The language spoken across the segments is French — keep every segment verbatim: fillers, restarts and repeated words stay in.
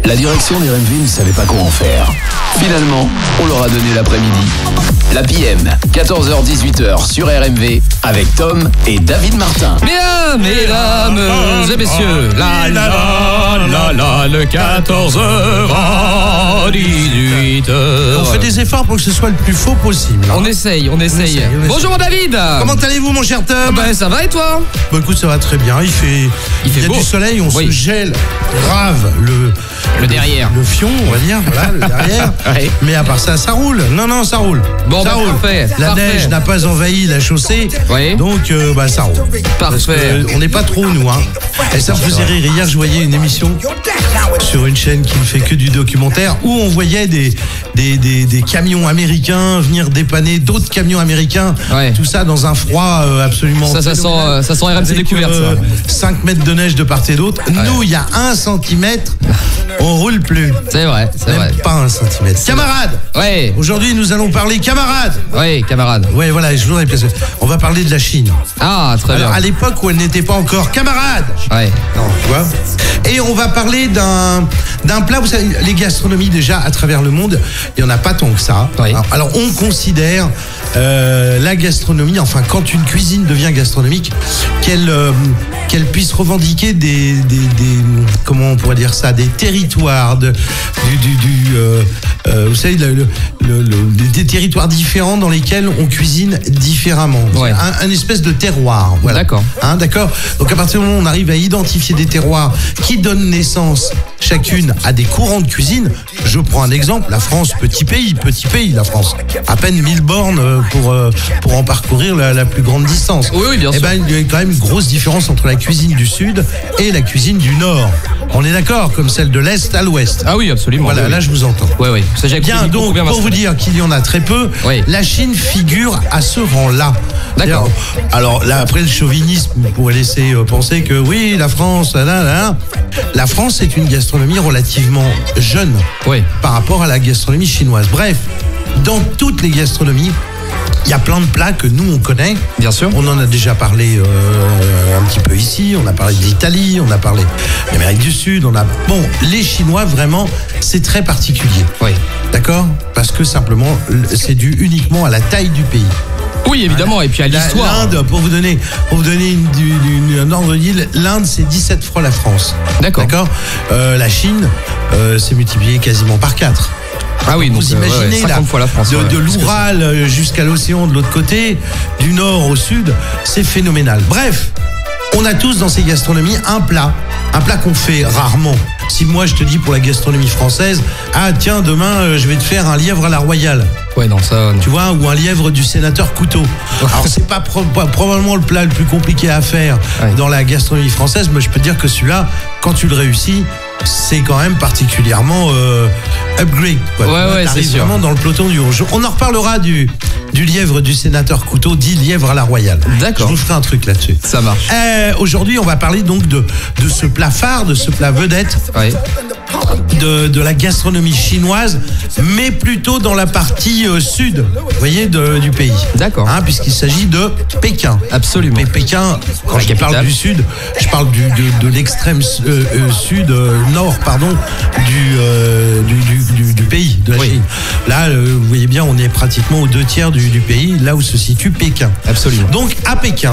La direction des R M V ne savait pas comment faire. Finalement, on leur a donné l'après-midi. La P M, quatorze heures dix-huit heures sur R M V, avec Tom et David Martin. Bien, mesdames et messieurs, la la la la, le quatorze heures à dix-huit heures. On fait des efforts pour que ce soit le plus faux possible. On essaye, on essaye. essaye, on Bonjour mon David. Comment allez-vous mon cher Tom? Ah ben, ça va et toi? Bah écoute, ça va très bien. Il fait, il fait y a beau. du soleil, on oui. se gèle grave le, le derrière. Le, le fion, on va dire, voilà, le derrière. Oui. Mais à part ça, ça roule. Non, non, ça roule. Bon, ça bah, roule. parfait. La parfait. neige n'a pas envahi la chaussée. Oui. Donc, euh, bah, ça roule. Parfait. Euh, on n'est pas trop, nous. Hein. Et ça me faisait rire. Hier, je voyais une émission sur une chaîne qui ne fait que du documentaire où on voyait des, des, des, des camions américains venir dépanner d'autres camions américains. Ouais. Tout ça dans un froid euh, absolument. Ça, ça sent, euh, ça sent R M C découverte. Euh, ça. cinq mètres de neige de part et d'autre. Ouais. Nous, il y a un centimètre, on roule plus. C'est vrai, c'est vrai. Pas un centimètre. Camarades. Ouais. Aujourd'hui, nous allons parler camarades. Oui, camarades. Ouais, voilà, je voudrais placer. On va parler de la Chine. Ah, très Alors, bien. à l'époque où elle n'était pas encore camarade. Ouais. Non, tu vois. Et on va parler d'un d'un plat. Vous savez, les gastronomies déjà à travers le monde, il y en a pas tant que ça. Oui. Alors, alors, on considère euh, la gastronomie, enfin, quand une cuisine devient gastronomique, qu'elle euh, qu'elle puisse revendiquer des, des, des comment on pourrait dire ça, des territoires de du du, du euh, euh, vous savez le, le, le, le, des territoires différents dans lesquels on cuisine différemment. Ouais. Un, un espèce de terroir. Voilà. D'accord. Hein, d'accord. Donc à partir du moment où on arrive à identifier des terroirs qui donnent naissance chacune à des courants de cuisine, je prends un exemple, la France, petit pays, petit pays, la France, à peine mille bornes pour, pour en parcourir la, la plus grande distance. Oui, oui, bien Eh sûr. ben, il y a quand même une grosse différence entre la cuisine du Sud et la cuisine du Nord. On est d'accord, comme celle de l'Est à l'Ouest. Ah oui, absolument. Voilà, oui, là oui. je vous entends. Oui, oui. Ça, j'ai Bien, compris, donc bien pour vous dire qu'il y en a très peu, oui. la Chine figure à ce rang-là. D'accord. Alors là, après le chauvinisme, on pourrait laisser penser que oui, la France, là, là, là. La France est une gastronomie relativement jeune oui. par rapport à la gastronomie chinoise. Bref, dans toutes les gastronomies, il y a plein de plats que nous, on connaît. Bien sûr. On en a déjà parlé euh, un petit peu ici. On a parlé d'Italie, on a parlé d'Amérique du Sud. On a... Bon, les Chinois, vraiment, c'est très particulier. Oui. D'accord? Parce que simplement, c'est dû uniquement à la taille du pays. Oui, évidemment, et puis à l'histoire. L'Inde, pour vous donner, pour vous donner une, une, une, un ordre d'île, l'Inde, c'est dix-sept fois la France. D'accord. D'accord. Euh, la Chine, euh, c'est multiplié quasiment par quatre. Ah oui, donc vous euh, imaginez ouais, cinquante là, fois la France. de, ouais, de l'Oural jusqu'à l'océan de l'autre côté, du nord au sud, c'est phénoménal. Bref, on a tous dans ces gastronomies un plat, un plat qu'on fait rarement. Si moi je te dis pour la gastronomie française, ah tiens demain euh, je vais te faire un lièvre à la royale. Ouais, non, ça. Non. Tu vois, ou un lièvre du sénateur Couteau. Alors c'est pas, pro pas probablement le plat le plus compliqué à faire ouais. dans la gastronomie française, mais je peux te dire que celui-là, quand tu le réussis, c'est quand même particulièrement euh, upgrade. Quoi. Ouais, ouais, c'est sûr. Vraiment dans le peloton du rouge. On en reparlera du, du lièvre du sénateur Couteau, dit lièvre à la royale. D'accord. Je vous ferai un truc là-dessus. Ça marche. Euh, Aujourd'hui, on va parler donc de, de ce plat phare, de ce plat vedette. Ouais. De, de la gastronomie chinoise, mais plutôt dans la partie euh, sud, vous voyez, de, du pays. D'accord. Hein, puisqu'il s'agit de Pékin. Absolument. Mais Pékin, quand la je capitale. parle du sud, je parle du, de, de l'extrême euh, euh, sud, euh, nord, pardon, du, euh, du, du, du, du pays, de la oui. Chine. Là, euh, vous voyez bien, on est pratiquement aux deux tiers du, du pays, là où se situe Pékin. Absolument. Donc, à Pékin,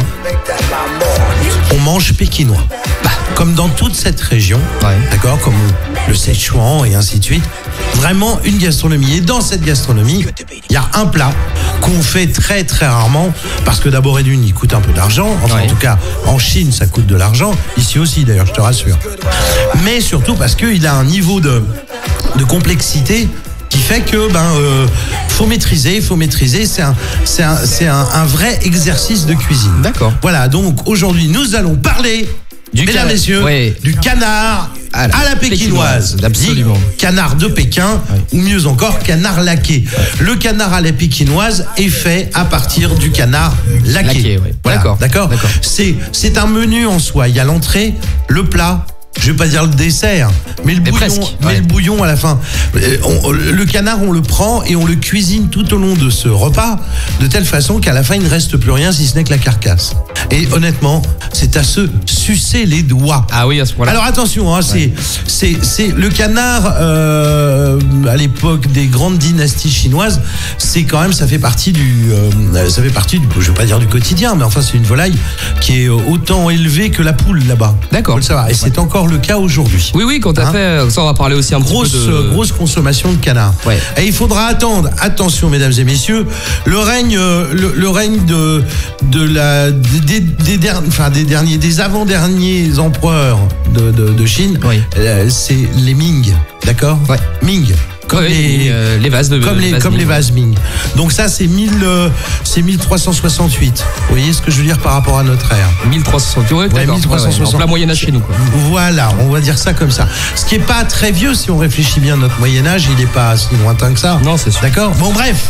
on mange pékinois. Bah, comme dans toute cette région, ouais. d'accord, comme le Sichuan et ainsi de suite. Vraiment une gastronomie. Et dans cette gastronomie, il y a un plat qu'on fait très très rarement parce que d'abord et d'une, il coûte un peu d'argent. Enfin, ouais. en tout cas, en Chine, ça coûte de l'argent. Ici aussi, d'ailleurs, je te rassure. Mais surtout parce qu'il a un niveau de, de complexité qui fait que ben euh, faut maîtriser, faut maîtriser. C'est un, c'est un, c'est un, un vrai exercice de cuisine. D'accord. Voilà. Donc aujourd'hui, nous allons parler, du mesdames, messieurs, ouais. du canard à la, à la pékinoise. pékinoise. Absolument. Dit canard de Pékin, ouais. ou mieux encore, canard laqué. Ouais. Le canard à la pékinoise est fait à partir du canard laqué. laqué ouais. Voilà. D'accord. D'accord. C'est, c'est un menu en soi. Il y a l'entrée, le plat. Je vais pas dire le dessert, mais le, mais bouillon, presque, mais ouais. le bouillon à la fin. On, le canard, on le prend et on le cuisine tout au long de ce repas, de telle façon qu'à la fin, il ne reste plus rien si ce n'est que la carcasse. Et honnêtement, c'est à se sucer les doigts. Ah oui, à ce point-là. Alors attention, hein, c'est, Ouais. c'est, c'est le canard euh, à l'époque des grandes dynasties chinoises. C'est quand même, ça fait partie du, euh, ça fait partie du, je veux pas dire du quotidien, mais enfin c'est une volaille qui est autant élevée que la poule là-bas. D'accord. Faut le savoir. Et c'est encore le cas aujourd'hui. Oui, oui, quand à Hein fait. Ça, on va parler aussi un Grosse, petit peu de... euh, grosse consommation de canard. Ouais. Et il faudra attendre, attention mesdames et messieurs, le règne, euh, le, le règne de, de la, des, des, der- enfin, des derniers, des avant-derniers empereurs de, de, de Chine. Oui. Euh, c'est les Ming, d'accord? Ouais. Ming. Comme Ouais, les, euh, les vases de comme les, comme les Ming. vases Ming. Donc ça c'est mille, euh, c'est mille trois cent soixante-huit. Vous voyez ce que je veux dire par rapport à notre ère? mille trois cent soixante. Ouais, d'accord. mille trois cent soixante. En plein Moyen-Âge chez nous, quoi. Voilà, on va dire ça comme ça. Ce qui est pas très vieux si on réfléchit bien à notre Moyen-Âge, il n'est pas si lointain que ça. Non, c'est sûr. D'accord? Bon, bref.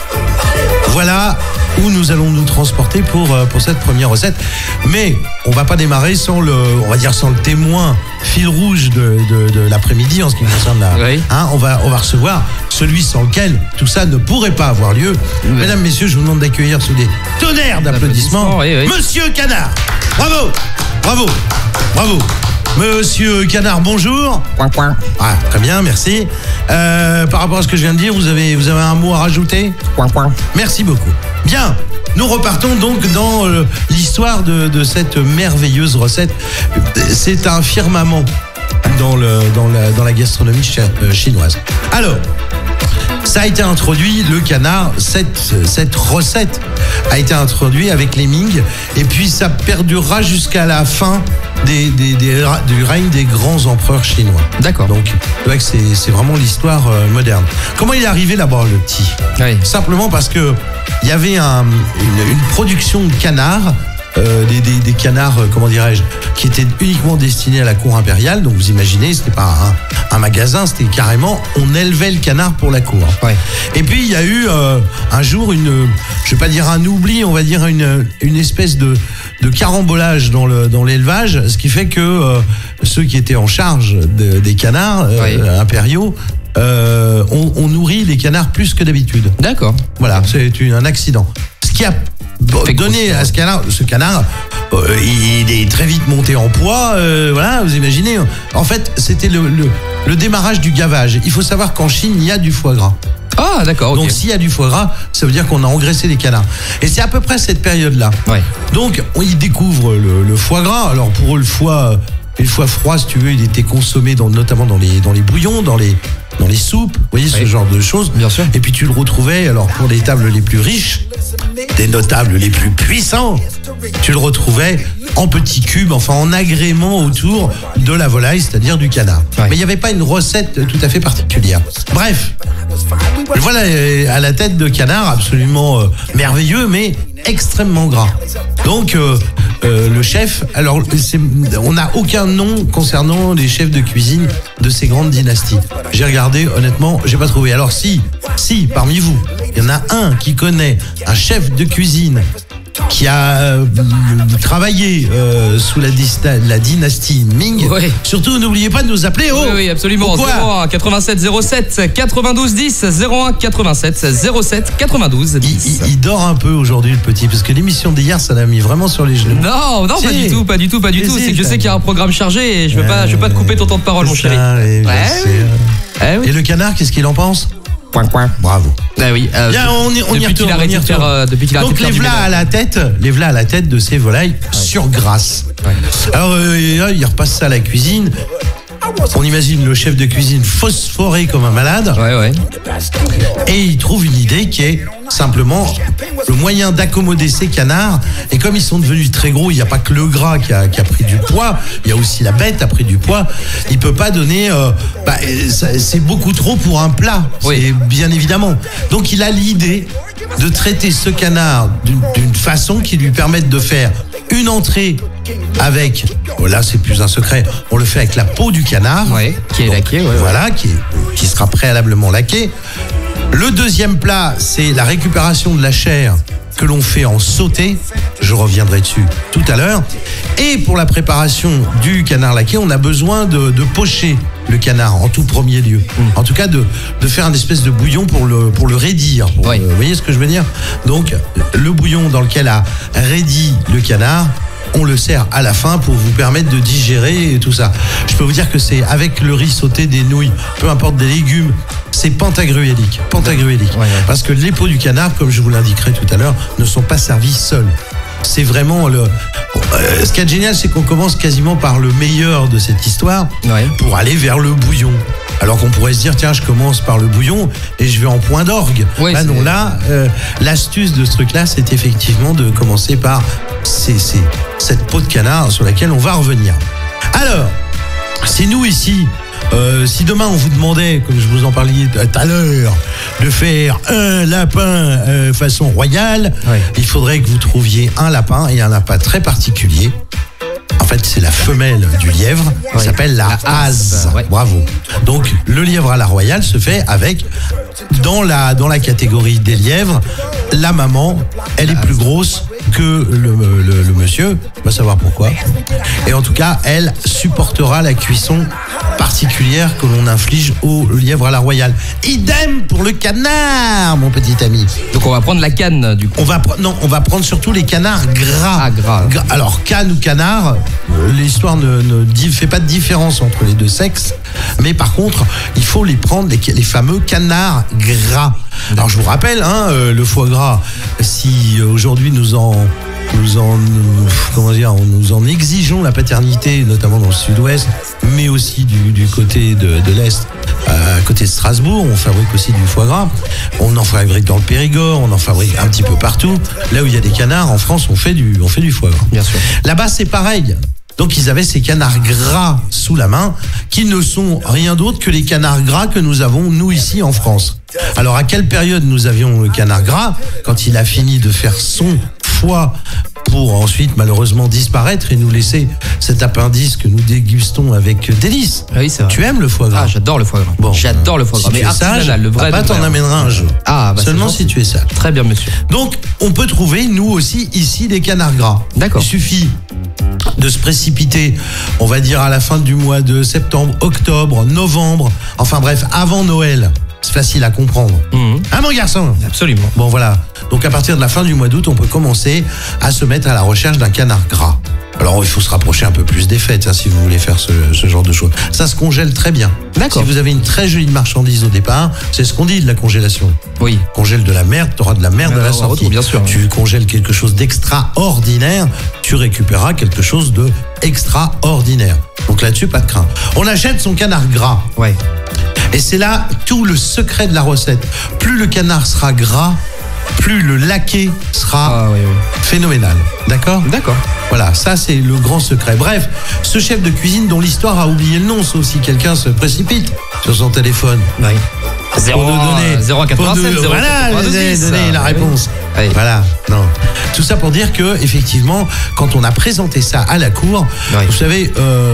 Voilà où nous allons nous transporter pour, euh, pour cette première recette. Mais on va pas démarrer sans le, on va dire sans le témoin fil rouge de, de, de l'après-midi en ce qui concerne la. Oui. Hein, on va, on va recevoir celui sans lequel tout ça ne pourrait pas avoir lieu. Oui. Mesdames, messieurs, je vous demande d'accueillir sous des tonnerres d'applaudissements. Oui, oui. Monsieur Canard. Bravo, bravo, bravo. Monsieur Canard, bonjour. Point, point. Ah, très bien, merci. Euh, par rapport à ce que je viens de dire, vous avez, vous avez un mot à rajouter? Point, point. Merci beaucoup. Bien, nous repartons donc dans euh, l'histoire de, de cette merveilleuse recette. C'est un firmament dans, le, dans, la, dans la gastronomie chi- euh, chinoise. Alors, ça a été introduit, le canard, cette, cette recette a été introduite avec les Ming, et puis ça perdurera jusqu'à la fin des, des, des, du règne des grands empereurs chinois. D'accord. Donc, c'est vrai que c'est, c'est vraiment l'histoire euh, moderne. Comment il est arrivé là-bas, le petit? Oui. Simplement parce que il y avait un- une, une production de canards, euh, des, des- des canards, euh, comment dirais-je, qui étaient uniquement destinés à la cour impériale. Donc vous imaginez, c'était pas un, un magasin, c'était carrément, on élevait le canard pour la cour. Ouais. Et puis il y a eu euh, un jour une, je vais pas dire un oubli, on va dire une, une espèce de, de carambolage dans le dans l'élevage, ce qui fait que euh, ceux qui étaient en charge de- des canards euh, Ouais. impériaux euh, ont, ont nourri les canards plus que d'habitude. D'accord. Voilà, c'est une- un accident. Ce qui a bo- Fait donné grossir. à ce canard, ce canard, euh, il est très vite monté en poids. euh, voilà, vous imaginez. En fait, c'était le, le, le démarrage du gavage. Il faut savoir qu'en Chine, il y a du foie gras. Ah, d'accord, ok. Donc, s'il y a du foie gras, ça veut dire qu'on a engraissé les canards. Et c'est à peu près cette période-là. Ouais. Donc, on y découvre le, le foie gras. Alors, pour eux, le foie, le foie froid, si tu veux, il était consommé dans, notamment dans les, dans les bouillons, dans les, dans les soupes. Vous voyez, ce Oui. genre de choses. Bien sûr. Et puis, tu le retrouvais, alors, pour les tables les plus riches, des notables les plus puissants, tu le retrouvais en petits cubes, enfin en agrément autour de la volaille, c'est-à-dire du canard. Ouais. Mais il n'y avait pas une recette tout à fait particulière. Bref, voilà euh, à la tête de canard absolument euh, merveilleux, mais extrêmement gras. Donc euh, euh, le chef, alors c'est- on n'a aucun nom concernant les chefs de cuisine de ces grandes dynasties. J'ai regardé, honnêtement, j'ai pas trouvé. Alors si, si parmi vous, il y en a un qui connaît un chef de cuisine qui a euh, travaillé euh, sous la, dista- la dynastie Ming. Ouais. Surtout, n'oubliez pas de nous appeler. Oh, Oui, oui, absolument. Pourquoi zéro un quatre-vingt-sept zéro sept quatre-vingt-douze dix zéro un quatre-vingt-sept zéro sept quatre-vingt-douze il, dix. il- il dort un peu aujourd'hui, le petit, parce que l'émission d'hier, ça l'a mis vraiment sur les genoux. Non, non, pas Si. du tout, pas du tout, pas du tout. Si, C'est que je si, sais qu'il y a un programme chargé et je veux pas, je veux pas te couper ton temps de parole, mon C'est chéri. ça, oui, bien Ouais, sûr. Eh oui. Et le canard, qu'est-ce qu'il en pense? Point, point. Bravo. Ah oui. euh, Bien, on y, on y depuis qu'il retourne. a arrêté on y de faire, retourne. euh, depuis qu'il a arrêté Donc de faire les du v'là ménage. à la tête, les v'là à la tête de ces volailles sur grasse. Ouais. Alors euh, et là, il repasse ça à la cuisine. On imagine le chef de cuisine phosphoré comme un malade. Ouais, ouais. Et il trouve une idée qui est simplement le moyen d'accommoder ces canards. Et comme ils sont devenus très gros, il n'y a pas que le gras qui a, qui a pris du poids, il y a aussi la bête qui a pris du poids. Il peut pas donner... euh, bah, ça- c'est beaucoup trop pour un plat, Oui. c'est bien évidemment. Donc il a l'idée de traiter ce canard d'une d'une façon qui lui permette de faire une entrée avec... oh, là, c'est plus un secret. On le fait avec la peau du canard. Ouais, qui est Donc, laqué, ouais, ouais. Voilà, qui, est- qui sera préalablement laqué. Le deuxième plat, c'est la récupération de la chair que l'on fait en sauté. Je reviendrai dessus tout à l'heure. Et pour la préparation du canard laqué, on a besoin de, de pocher le canard en tout premier lieu. En tout cas, de, de faire un espèce de bouillon pour le, pour le raidir. Pour, Oui. euh, vous voyez ce que je veux dire? Donc, le bouillon dans lequel a raidi le canard, on le sert à la fin pour vous permettre de digérer et tout ça. Je peux vous dire que c'est avec le riz sauté, des nouilles, peu importe des légumes, c'est pentagruélique. Pentagruélique. Ouais, ouais. Parce que les peaux du canard, comme je vous l'indiquerai tout à l'heure, ne sont pas servies seules. C'est vraiment le. Euh, ce qui est génial, c'est qu'on commence quasiment par le meilleur de cette histoire Ouais. pour aller vers le bouillon. Alors qu'on pourrait se dire, tiens, je commence par le bouillon et je vais en point d'orgue. Ouais, là, c'est- non, là, euh, l'astuce de ce truc-là, c'est effectivement de commencer par ces, ces- cette peau de canard sur laquelle on va revenir. Alors, c'est nous ici. Euh, si demain on vous demandait, comme je vous en parlais tout à l'heure, de faire un lapin euh, façon royale, Ouais. il faudrait que vous trouviez un lapin et un lapin très particulier. En fait, c'est la femelle du lièvre qui Ouais. s'appelle la, La hase. hase, ouais. Bravo. Donc, le lièvre à la royale se fait avec, dans la, dans la catégorie des lièvres, la maman, elle est plus grosse que le, le, le monsieur, on va savoir pourquoi. Et en tout cas, elle supportera la cuisson particulière que l'on inflige au lièvre à la royale. Idem pour le canard, mon petit ami. Donc on va prendre la canne du coup. On va, pre- non, on va prendre surtout les canards gras. Ah, gras. Gra- Alors, canne ou canard, euh, l'histoire ne, ne di- fait pas de différence entre les deux sexes. Mais par contre, il faut les prendre, les, les fameux canards gras. Alors, je vous rappelle, hein, euh, le foie gras, si euh, aujourd'hui nous en... Nous en, nous- comment dire, nous en exigeons la paternité, notamment dans le sud-ouest, mais aussi du, du côté de, de l'Est, euh, à côté de Strasbourg, on fabrique aussi du foie gras. On en fabrique dans le Périgord, on en fabrique un petit peu partout. Là où il y a des canards, en France, on fait du, on fait du foie gras. Bien sûr. Là-bas, c'est pareil. Donc, ils avaient ces canards gras sous la main, qui ne sont rien d'autre que les canards gras que nous avons, nous, ici, en France. Alors, à quelle période nous avions le canard gras? Quand il a fini de faire son foie pour ensuite, malheureusement, disparaître et nous laisser cet appendice que nous dégustons avec délice. Ah oui, c'est vrai. Tu aimes le foie gras? Ah, j'adore le foie gras. Bon, j'adore le foie si gras. tu Mais es sage, artisanal, le vrai. papa le vrai. t'en amènera un jeu. Ah, bah, Seulement c'est si gentil. tu es sage. Très bien, monsieur. Donc, on peut trouver, nous aussi, ici, des canards gras. D'accord. Il suffit de se précipiter, on va dire, à la fin du mois de septembre, octobre, novembre, enfin bref, avant Noël. C'est facile à comprendre. Mhm. Hein, mon garçon? Absolument. Bon, voilà. Donc, à partir de la fin du mois d'août, on peut commencer à se mettre à la recherche d'un canard gras. Alors, il faut se rapprocher un peu plus des fêtes, hein, si vous voulez faire ce, ce genre de choses. Ça se congèle très bien. D'accord. Si vous avez une très jolie marchandise au départ, c'est ce qu'on dit de la congélation. Oui. Congèle de la merde, tu auras de la merde Ah, à la au sortie. retour, bien sûr. Tu congèles quelque chose d'extraordinaire, tu récupéreras quelque chose de extraordinaire. Donc là-dessus, pas de crainte. On achète son canard gras. Ouais. Et c'est là tout le secret de la recette. Plus le canard sera gras, plus le laqué sera Ah oui, oui. phénoménal. D'accord? D'accord. Voilà, ça c'est le grand secret. Bref, ce chef de cuisine dont l'histoire a oublié le nom, sauf si quelqu'un se précipite sur son téléphone. Oui. Pour nous donner, zéro un pour quatre-vingt-sept, nous- zéro voilà, quatre-vingt-dix, donner, donner la ah, réponse. oui. Oui. Voilà, non. Tout ça pour dire que, effectivement, quand on a présenté ça à la cour, Oui. vous savez, euh,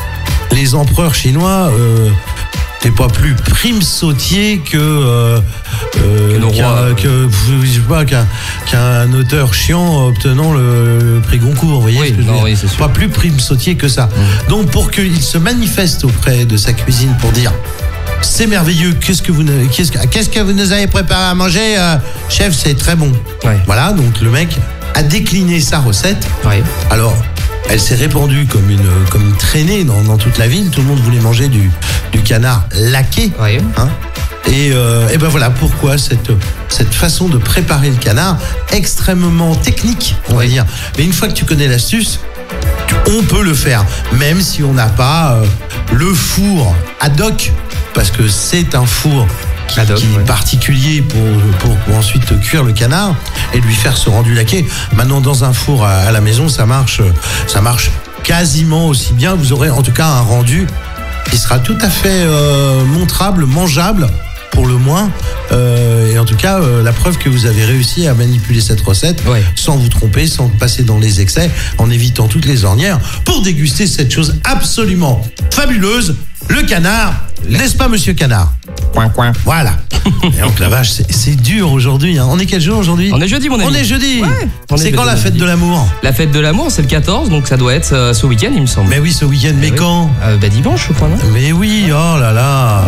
les empereurs chinois, euh, t'es pas plus prime sautier que euh, euh, Que nos qu'un- rois, que, je sais pas, qu'un qu'un auteur chiant obtenant le, le prix Goncourt, vous voyez Oui, ce que je veux non, dire. oui, c'est sûr. Pas plus prime sautier que ça. Donc pour qu'il se manifeste auprès de sa cuisine pour dire c'est merveilleux, qu'est-ce que vous ne- qu'est-ce que, qu'est-ce que vous nous avez préparé à manger, euh, chef, c'est très bon. Ouais. Voilà, donc le mec a décliné sa recette. Ouais. Alors, elle s'est répandue comme une, comme une traînée dans, dans toute la ville. Tout le monde voulait manger du, du canard laqué. Ouais. Hein. Et, euh, et ben voilà pourquoi cette, cette façon de préparer le canard, extrêmement technique, on va Oui. dire. Mais une fois que tu connais l'astuce, tu- on peut le faire, même si on n'a pas euh, le four ad hoc, parce que c'est un four qui, Ad hoc, qui est ouais. particulier pour, pour, pour ensuite cuire le canard et lui faire ce rendu laqué. Maintenant, dans un four à, à la maison, ça marche, ça marche quasiment aussi bien. Vous aurez en tout cas un rendu qui sera tout à fait euh, montrable, mangeable pour le moins. Euh, et en tout cas, euh, la preuve que vous avez réussi à manipuler cette recette Ouais. sans vous tromper, sans passer dans les excès, en évitant toutes les ornières, pour déguster cette chose absolument fabuleuse, le canard. N'est-ce pas, monsieur Canard? Coin, coin. Voilà. Et donc la vache, c'est- c'est dur aujourd'hui. Hein. On est quel jour aujourd'hui? On est jeudi, mon ami. On est jeudi. Ouais, on est C'est quand jeudi, la on est fête jeudi. de l'amour? La fête de l'amour, c'est le quatorze, donc ça doit être euh, ce week-end, il me semble. Mais oui, ce week-end. Mais Oui. quand? Euh, bah dimanche, je crois, non? Mais oui, oh là là.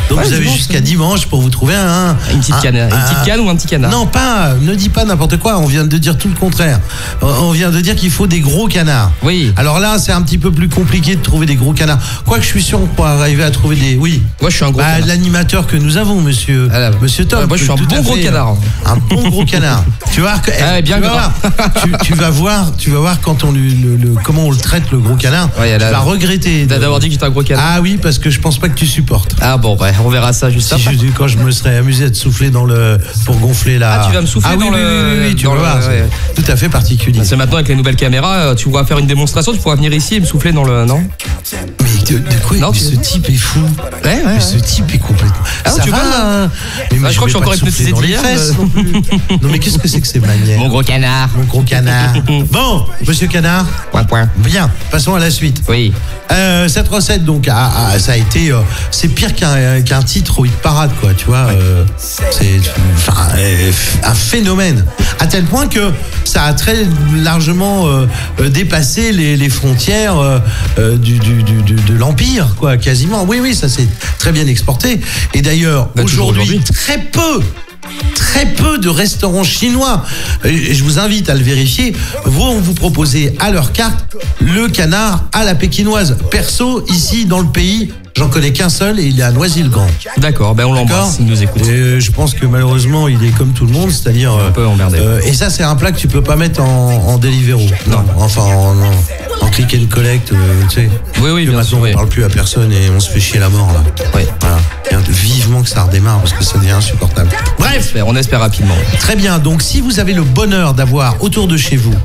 Donc Ouais, vous avez dimanche, jusqu'à dimanche pour vous trouver un... Une petite un- canne, une un- petite canne ou un petit canard? Non, pas, ne dis pas n'importe quoi, on vient de dire tout le contraire. On vient de dire qu'il faut des gros canards. Oui. Alors là, c'est un petit peu plus compliqué de trouver des gros canards. Quoique je suis sûr qu'on pourra arriver à trouver des... Oui. Moi, je suis un gros Bah, canard. l'animateur que nous avons, monsieur, Ah, là, monsieur Tom. ouais, moi, je suis un tout bon à gros fait, canard. Un bon gros canard. Tu vas voir que, Ah ouais, bien tu, vas gras. voir, tu, tu vas voir, tu vas voir quand on lui, le, le- comment on le traite le gros canard. Ouais, tu là, vas regretter. T'as de- d'avoir dit que j'étais un gros canard. Ah oui, parce que je pense pas que tu supportes. Ah bon, ouais, on verra ça juste Si après. je, quand je me serais amusé à te souffler dans le pour gonfler la. Ah, tu vas me souffler ah, oui, dans oui, le- oui, oui, oui, tu dans vas le- voir, ouais. c'est tout à fait particulier. C'est maintenant avec les nouvelles caméras, euh, tu pourras faire une démonstration, tu pourras venir ici et me souffler dans le. Non? Mais de, de quoi Non, mais tu- ce type est fou. Ouais, ouais. Mais ce type est complètement. Ah, ça tu va, vois, hein mais, mais je crois que je suis vais encore pas te souffler hypnotisé dans les d'hier, fesses euh. non plus. Non mais qu'est-ce que c'est que ces manières? Mon gros canard. Mon gros canard. Bon, monsieur Canard. Point, point. Bien. Passons à la suite. Oui. Euh, cette recette, donc, a- a- ça a été, euh, c'est pire qu'un qu'un titre au hit parade, quoi. Tu vois, euh, c'est enfin, euh, un phénomène à tel point que ça a très largement euh, euh, dépassé les, les frontières euh, euh, du, du, du- du- de l'empire, quoi, quasiment. Oui, oui, ça s'est très bien exporté. Et d'ailleurs, Bah, toujours aujourd'hui, aujourd'hui. très peu. Très peu de restaurants chinois, et je vous invite à le vérifier, vont vous proposer à leur carte le canard à la pékinoise. Perso, ici dans le pays, j'en connais qu'un seul et il est à Noisy-le-Grand. D'accord, ben on D'accord. l'embrasse, il nous écoute. Et euh, je pense que malheureusement, il est comme tout le monde, c'est-à-dire... Un peu emmerdé. euh, et ça, c'est un plat que tu peux pas mettre en, en Deliveroo. Non, enfin, en, en, en click and collect, euh, tu sais. Oui, oui, Que bien maintenant, sûr. on Oui. parle plus à personne et on se fait chier la mort, là. Oui. Voilà. Et vivement que ça redémarre parce que ça devient insupportable. Bref, Espère- On espère rapidement. très bien. Donc, si vous avez le bonheur d'avoir autour de chez vous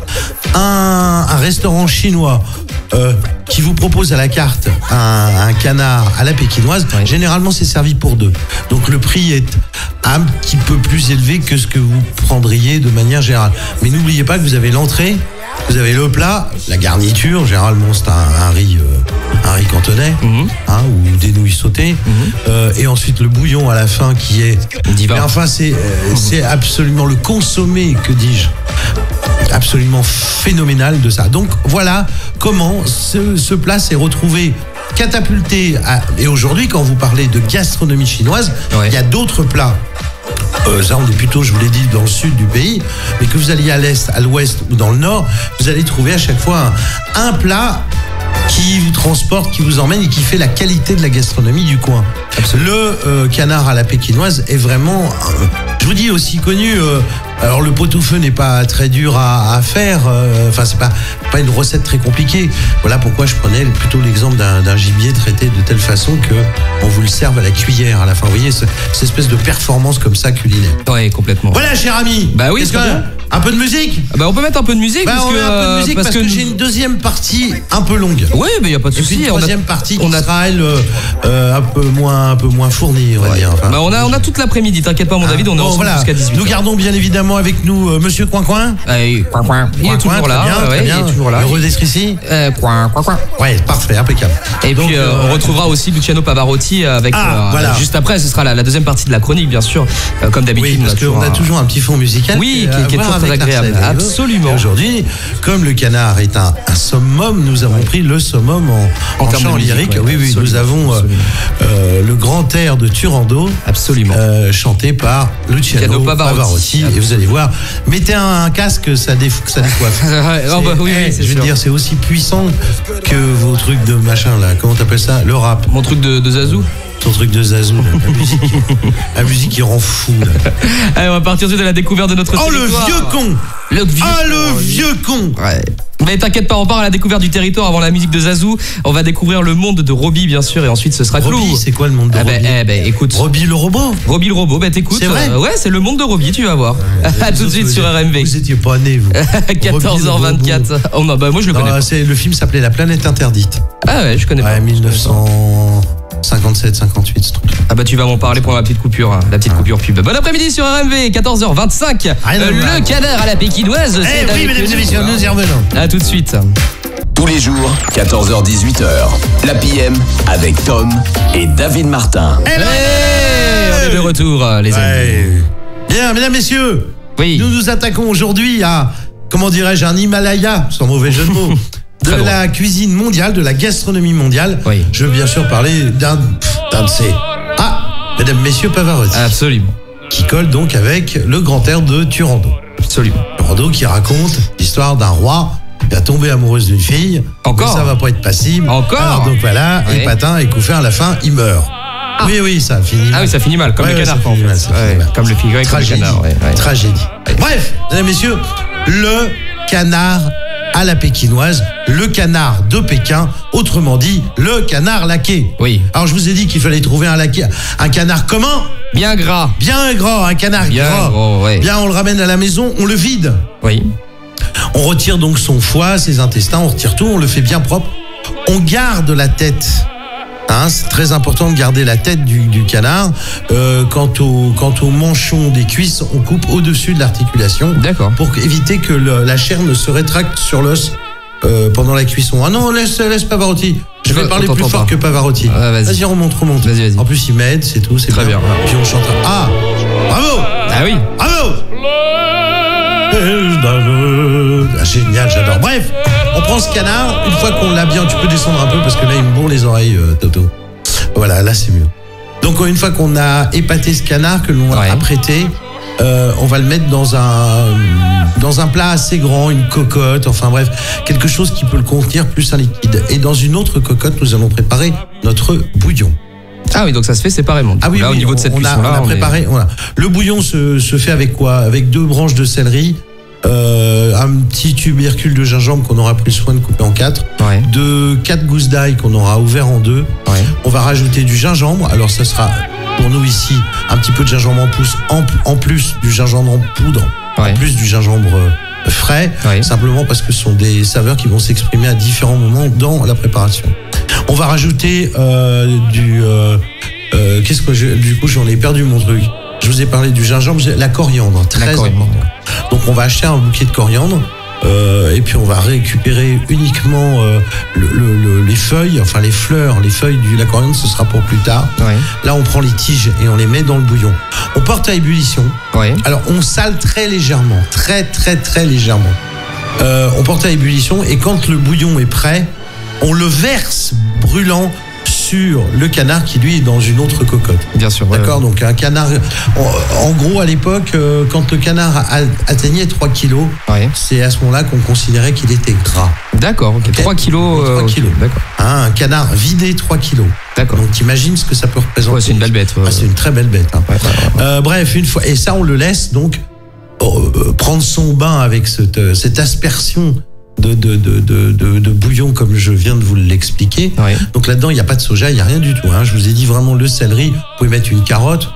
un, un restaurant chinois euh, qui vous propose à la carte un, un canard à la pékinoise, Oui. généralement c'est servi pour deux. Donc le prix est un petit peu plus élevé que ce que vous prendriez de manière générale. Mais n'oubliez pas que vous avez l'entrée, vous avez le plat, la garniture. Généralement c'est un, un riz, euh, un riz cantonais, Mhm. hein, ou des nouilles sautées, Euh, et ensuite le bouillon à la fin qui est. Diva. Mais enfin c'est euh, c'est absolument le consommé, que dis-je, absolument phénoménal de ça. Donc voilà comment ce, ce plat s'est retrouvé catapulté. À, et aujourd'hui, quand vous parlez de gastronomie chinoise, Ouais. il y a d'autres plats. Euh, ça, on est plutôt, je vous l'ai dit, dans le sud du pays, mais que vous alliez à l'est, à l'ouest ou dans le nord, vous allez trouver à chaque fois un, un plat qui vous transporte, qui vous emmène et qui fait la qualité de la gastronomie du coin. Absolument. Le euh, canard à la pékinoise est vraiment, euh, je vous dis, aussi connu. euh, alors le pot-au-feu n'est pas très dur à, à faire. euh, Enfin, c'est pas pas une recette très compliquée. Voilà pourquoi je prenais plutôt l'exemple d'un d'un gibier traité de telle façon que on vous le serve à la cuillère à la fin. Vous voyez, ce- cette espèce de performance comme ça culinaire. Oui, complètement. Voilà, cher ami. Bah oui, Qu'est-ce très que- bien. Un peu de musique. Ah bah on peut mettre un peu de musique Bah, parce on que met un peu de euh, musique parce, que, j'ai une deuxième partie un peu longue. Oui, mais il y a pas de Et puis souci. une on a- troisième partie qui on a- sera elle euh, euh, un peu moins un peu moins fournie, on va dire. Enfin, Bah, on a on a toute l'après-midi. T'inquiète pas, mon David, on est bon, ensemble voilà. jusqu'à dix-huit. Nous gardons bien évidemment avec nous euh, Monsieur Coin Coin. Allez, coin, coin. Il est Coin, toujours Coin, là. très bien, ouais, très il bien. est toujours là. Heureux d'être ici. Euh, coin, coin, coin. Ouais, parfait, impeccable. Et Donc, puis euh, euh, on retrouvera aussi Luciano Pavarotti avec Ah, euh, voilà. juste après, ce sera la, la deuxième partie de la chronique, bien sûr, euh, comme d'habitude. Oui, parce qu'on a un- toujours un petit fond musical. Oui, à qui est- qui est voir toujours très avec agréable. Marcel. Absolument. Et aujourd'hui, comme le canard est un, un summum, nous avons pris le summum en, En en termes chant de musique, lyrique. ouais, oui, oui, absolument, nous avons euh, absolument. euh, le grand air de Turando. Absolument. Euh, chanté par Luciano Luciano Pavarotti. Pavarotti. Et vous allez voir, mettez un, un casque, ça, déf, ça décoiffe. Oh, bah, oui, Eh, oui, c'est je veux sûr. dire, c'est aussi puissant que vos trucs de machin là. Comment t'appelles ça? Le rap. Mon truc de, de Zazou. Ton truc de Zazou. Là. La musique, la musique qui rend fou. Là. Allez, on va partir de la découverte de notre Oh le territoire. vieux con! Le vieux Ah con. le vieux con! Ouais. Mais t'inquiète pas, on part à la découverte du territoire avant la musique de Zazou. On va découvrir le monde de Roby, bien sûr, et ensuite ce sera clou. Roby, c'est quoi le monde de Ah ben, Roby? eh ben, écoute. Roby le robot? Roby le robot, bah t'écoutes. C'est vrai euh, ouais, c'est le monde de Roby, tu vas voir. À tout de suite sur R M V. Vous étiez pas né, vous. quatorze heures vingt-quatre. Oh non, bah moi je le connais Non, pas. c'est, le film s'appelait La planète interdite. Ah ouais, je connais Ouais, pas. dix-neuf cent cinquante-sept cinquante-huit, ce truc. Ah bah tu vas m'en parler pendant la petite coupure, hein, la petite coupure pub. Bon après-midi sur R M V, quatorze heures vingt-cinq. Rien de Euh, mal. le canard à la pékinoise. Eh c'est oui, avec mesdames et nous. messieurs, nous y revenons. À tout de suite. Tous les jours, quatorze heures dix-huit heures. La P M avec Tom et David Martin. Eh ben, Hey, on est de retour, les amis. ouais. Bien, mesdames, messieurs, Oui. nous nous attaquons aujourd'hui à, comment dirais-je, un Himalaya, sans mauvais jeu de mots, de Très la cuisine mondiale, de la gastronomie mondiale. Oui. Je veux bien sûr parler d'un, pff, d'un de ces... Ah, Mesdames, Messieurs Pavarotti. Absolument. Qui colle donc avec le grand air de Turandot. Absolument. Turandot qui raconte l'histoire d'un roi qui a tombé amoureuse d'une fille. Encore. Mais ça va pas être passible. Encore. Alors donc voilà, Ouais. et patin et couffin à la fin, il meurt. Ah. Oui, oui, ça finit mal. Ah oui, ça finit mal, comme Ouais, le ouais, canard. ça en finit fait. mal, ça finit Ouais, mal. comme le figuré, comme le Tragédie. canard. Ouais, ouais. Tragédie. Ouais. Bref, mesdames, messieurs, le canard à la pékinoise, le canard de Pékin, autrement dit, le canard laqué. Oui. Alors, je vous ai dit qu'il fallait trouver un laqué, un canard comment? Bien gras. Bien gras, un canard Bien gras. gros, ouais. Bien, on le ramène à la maison, on le vide. Oui. On retire donc son foie, ses intestins, on retire tout, on le fait bien propre. On garde la tête. Hein, c'est très important de garder la tête du, du canard. Euh, quant, au, quant au manchon des cuisses, on coupe au-dessus de l'articulation. D'accord. Pour éviter que le- la chair ne se rétracte sur l'os euh, pendant la cuisson. Ah non, laisse, laisse Pavarotti. Je vais Je- parler on plus t'entend fort pas. que Pavarotti. Ah, vas-y. Vas-y, remonte, remonte. Vas-y, vas-y. En plus, il m'aide, c'est tout, c'est Très bien. Puis on chante. Ah, bravo, Ah oui. bravo. Ah, génial, j'adore. Bref, on prend ce canard. Une fois qu'on l'a bien, tu peux descendre un peu parce que là, il me bourre les oreilles, euh, Toto. Voilà, là, c'est mieux. Donc, une fois qu'on a épaté ce canard, que l'on Ouais. a apprêté, euh, on va le mettre dans un, dans un plat assez grand, une cocotte, enfin bref, quelque chose qui peut le contenir plus un liquide. Et dans une autre cocotte, nous allons préparer notre bouillon. Ah oui, donc ça se fait séparément. Ah oui, Là, oui, au niveau on, de cette on a, cuisson-là, on a on est- préparé. Voilà. Le bouillon se, se fait avec quoi? Avec deux branches de céleri, euh, un petit tubercule de gingembre qu'on aura pris soin de couper en quatre, Ouais. de quatre gousses d'ail qu'on aura ouvert en deux. Ouais. On va rajouter du gingembre. Alors ça sera pour nous ici un petit peu de gingembre en pousse, en, en plus du gingembre en poudre, Ouais. en plus du gingembre euh, frais, Ouais. simplement parce que ce sont des saveurs qui vont s'exprimer à différents moments dans la préparation. On va rajouter euh, du... Euh, euh, qu'est-ce que je, du coup j'en ai perdu mon truc. Je vous ai parlé du gingembre, j'ai- la coriandre, très La coriandre. important. Donc on va acheter un bouquet de coriandre. Euh, et puis on va récupérer uniquement euh, le, le- le- les feuilles, enfin les fleurs, les feuilles de la coriandre, ce sera pour plus tard. Ouais. Là on prend les tiges et on les met dans le bouillon. On porte à ébullition. Ouais. Alors on sale très légèrement, très très très légèrement. Euh, on porte à ébullition et quand le bouillon est prêt, on le verse brûlant sur le canard qui lui est dans une autre cocotte. Bien sûr. ouais, D'accord, donc un canard. En, en gros, à l'époque, euh, quand le canard a- atteignait trois kilos, Ouais. c'est à ce moment-là qu'on considérait qu'il était gras. D'accord, ok. Ok. trois kilos. trois euh, ok, kilos. D'accord. Hein, un canard vidé trois kilos. D'accord. Donc t'imagines ce que ça peut représenter. Ouais, c'est une belle bête. ouais. Ah, c'est une très belle bête. hein. Ouais, ouais, ouais. Euh, bref, une fois. Et ça, on le laisse donc euh, prendre son bain avec cette, euh, cette aspersion de, de, de, de, de, de bouillon, comme je viens de vous l'expliquer. Ouais. Donc là-dedans, il n'y a pas de soja, il n'y a rien du tout. Hein. Je vous ai dit vraiment le céleri. Vous pouvez mettre une carotte.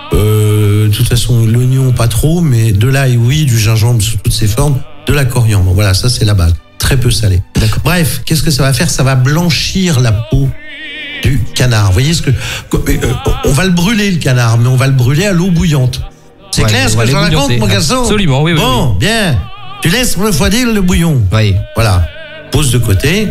Euh, de toute façon, l'oignon, pas trop, mais de l'ail, oui, du gingembre sous toutes ses formes, de la coriandre. Voilà, ça, c'est la base. Très peu salé. D'accord. Bref, qu'est-ce que ça va faire? Ça va blanchir la peau du canard. Vous voyez ce que. euh, On va le brûler, le canard, mais on va le brûler à l'eau bouillante. C'est Ouais, clair ce on va que je les raconte, bouillonter. mon garçon? Absolument, oui, oui, Bon, bien. Tu laisses refroidir le bouillon. Oui. Voilà. Pose de côté.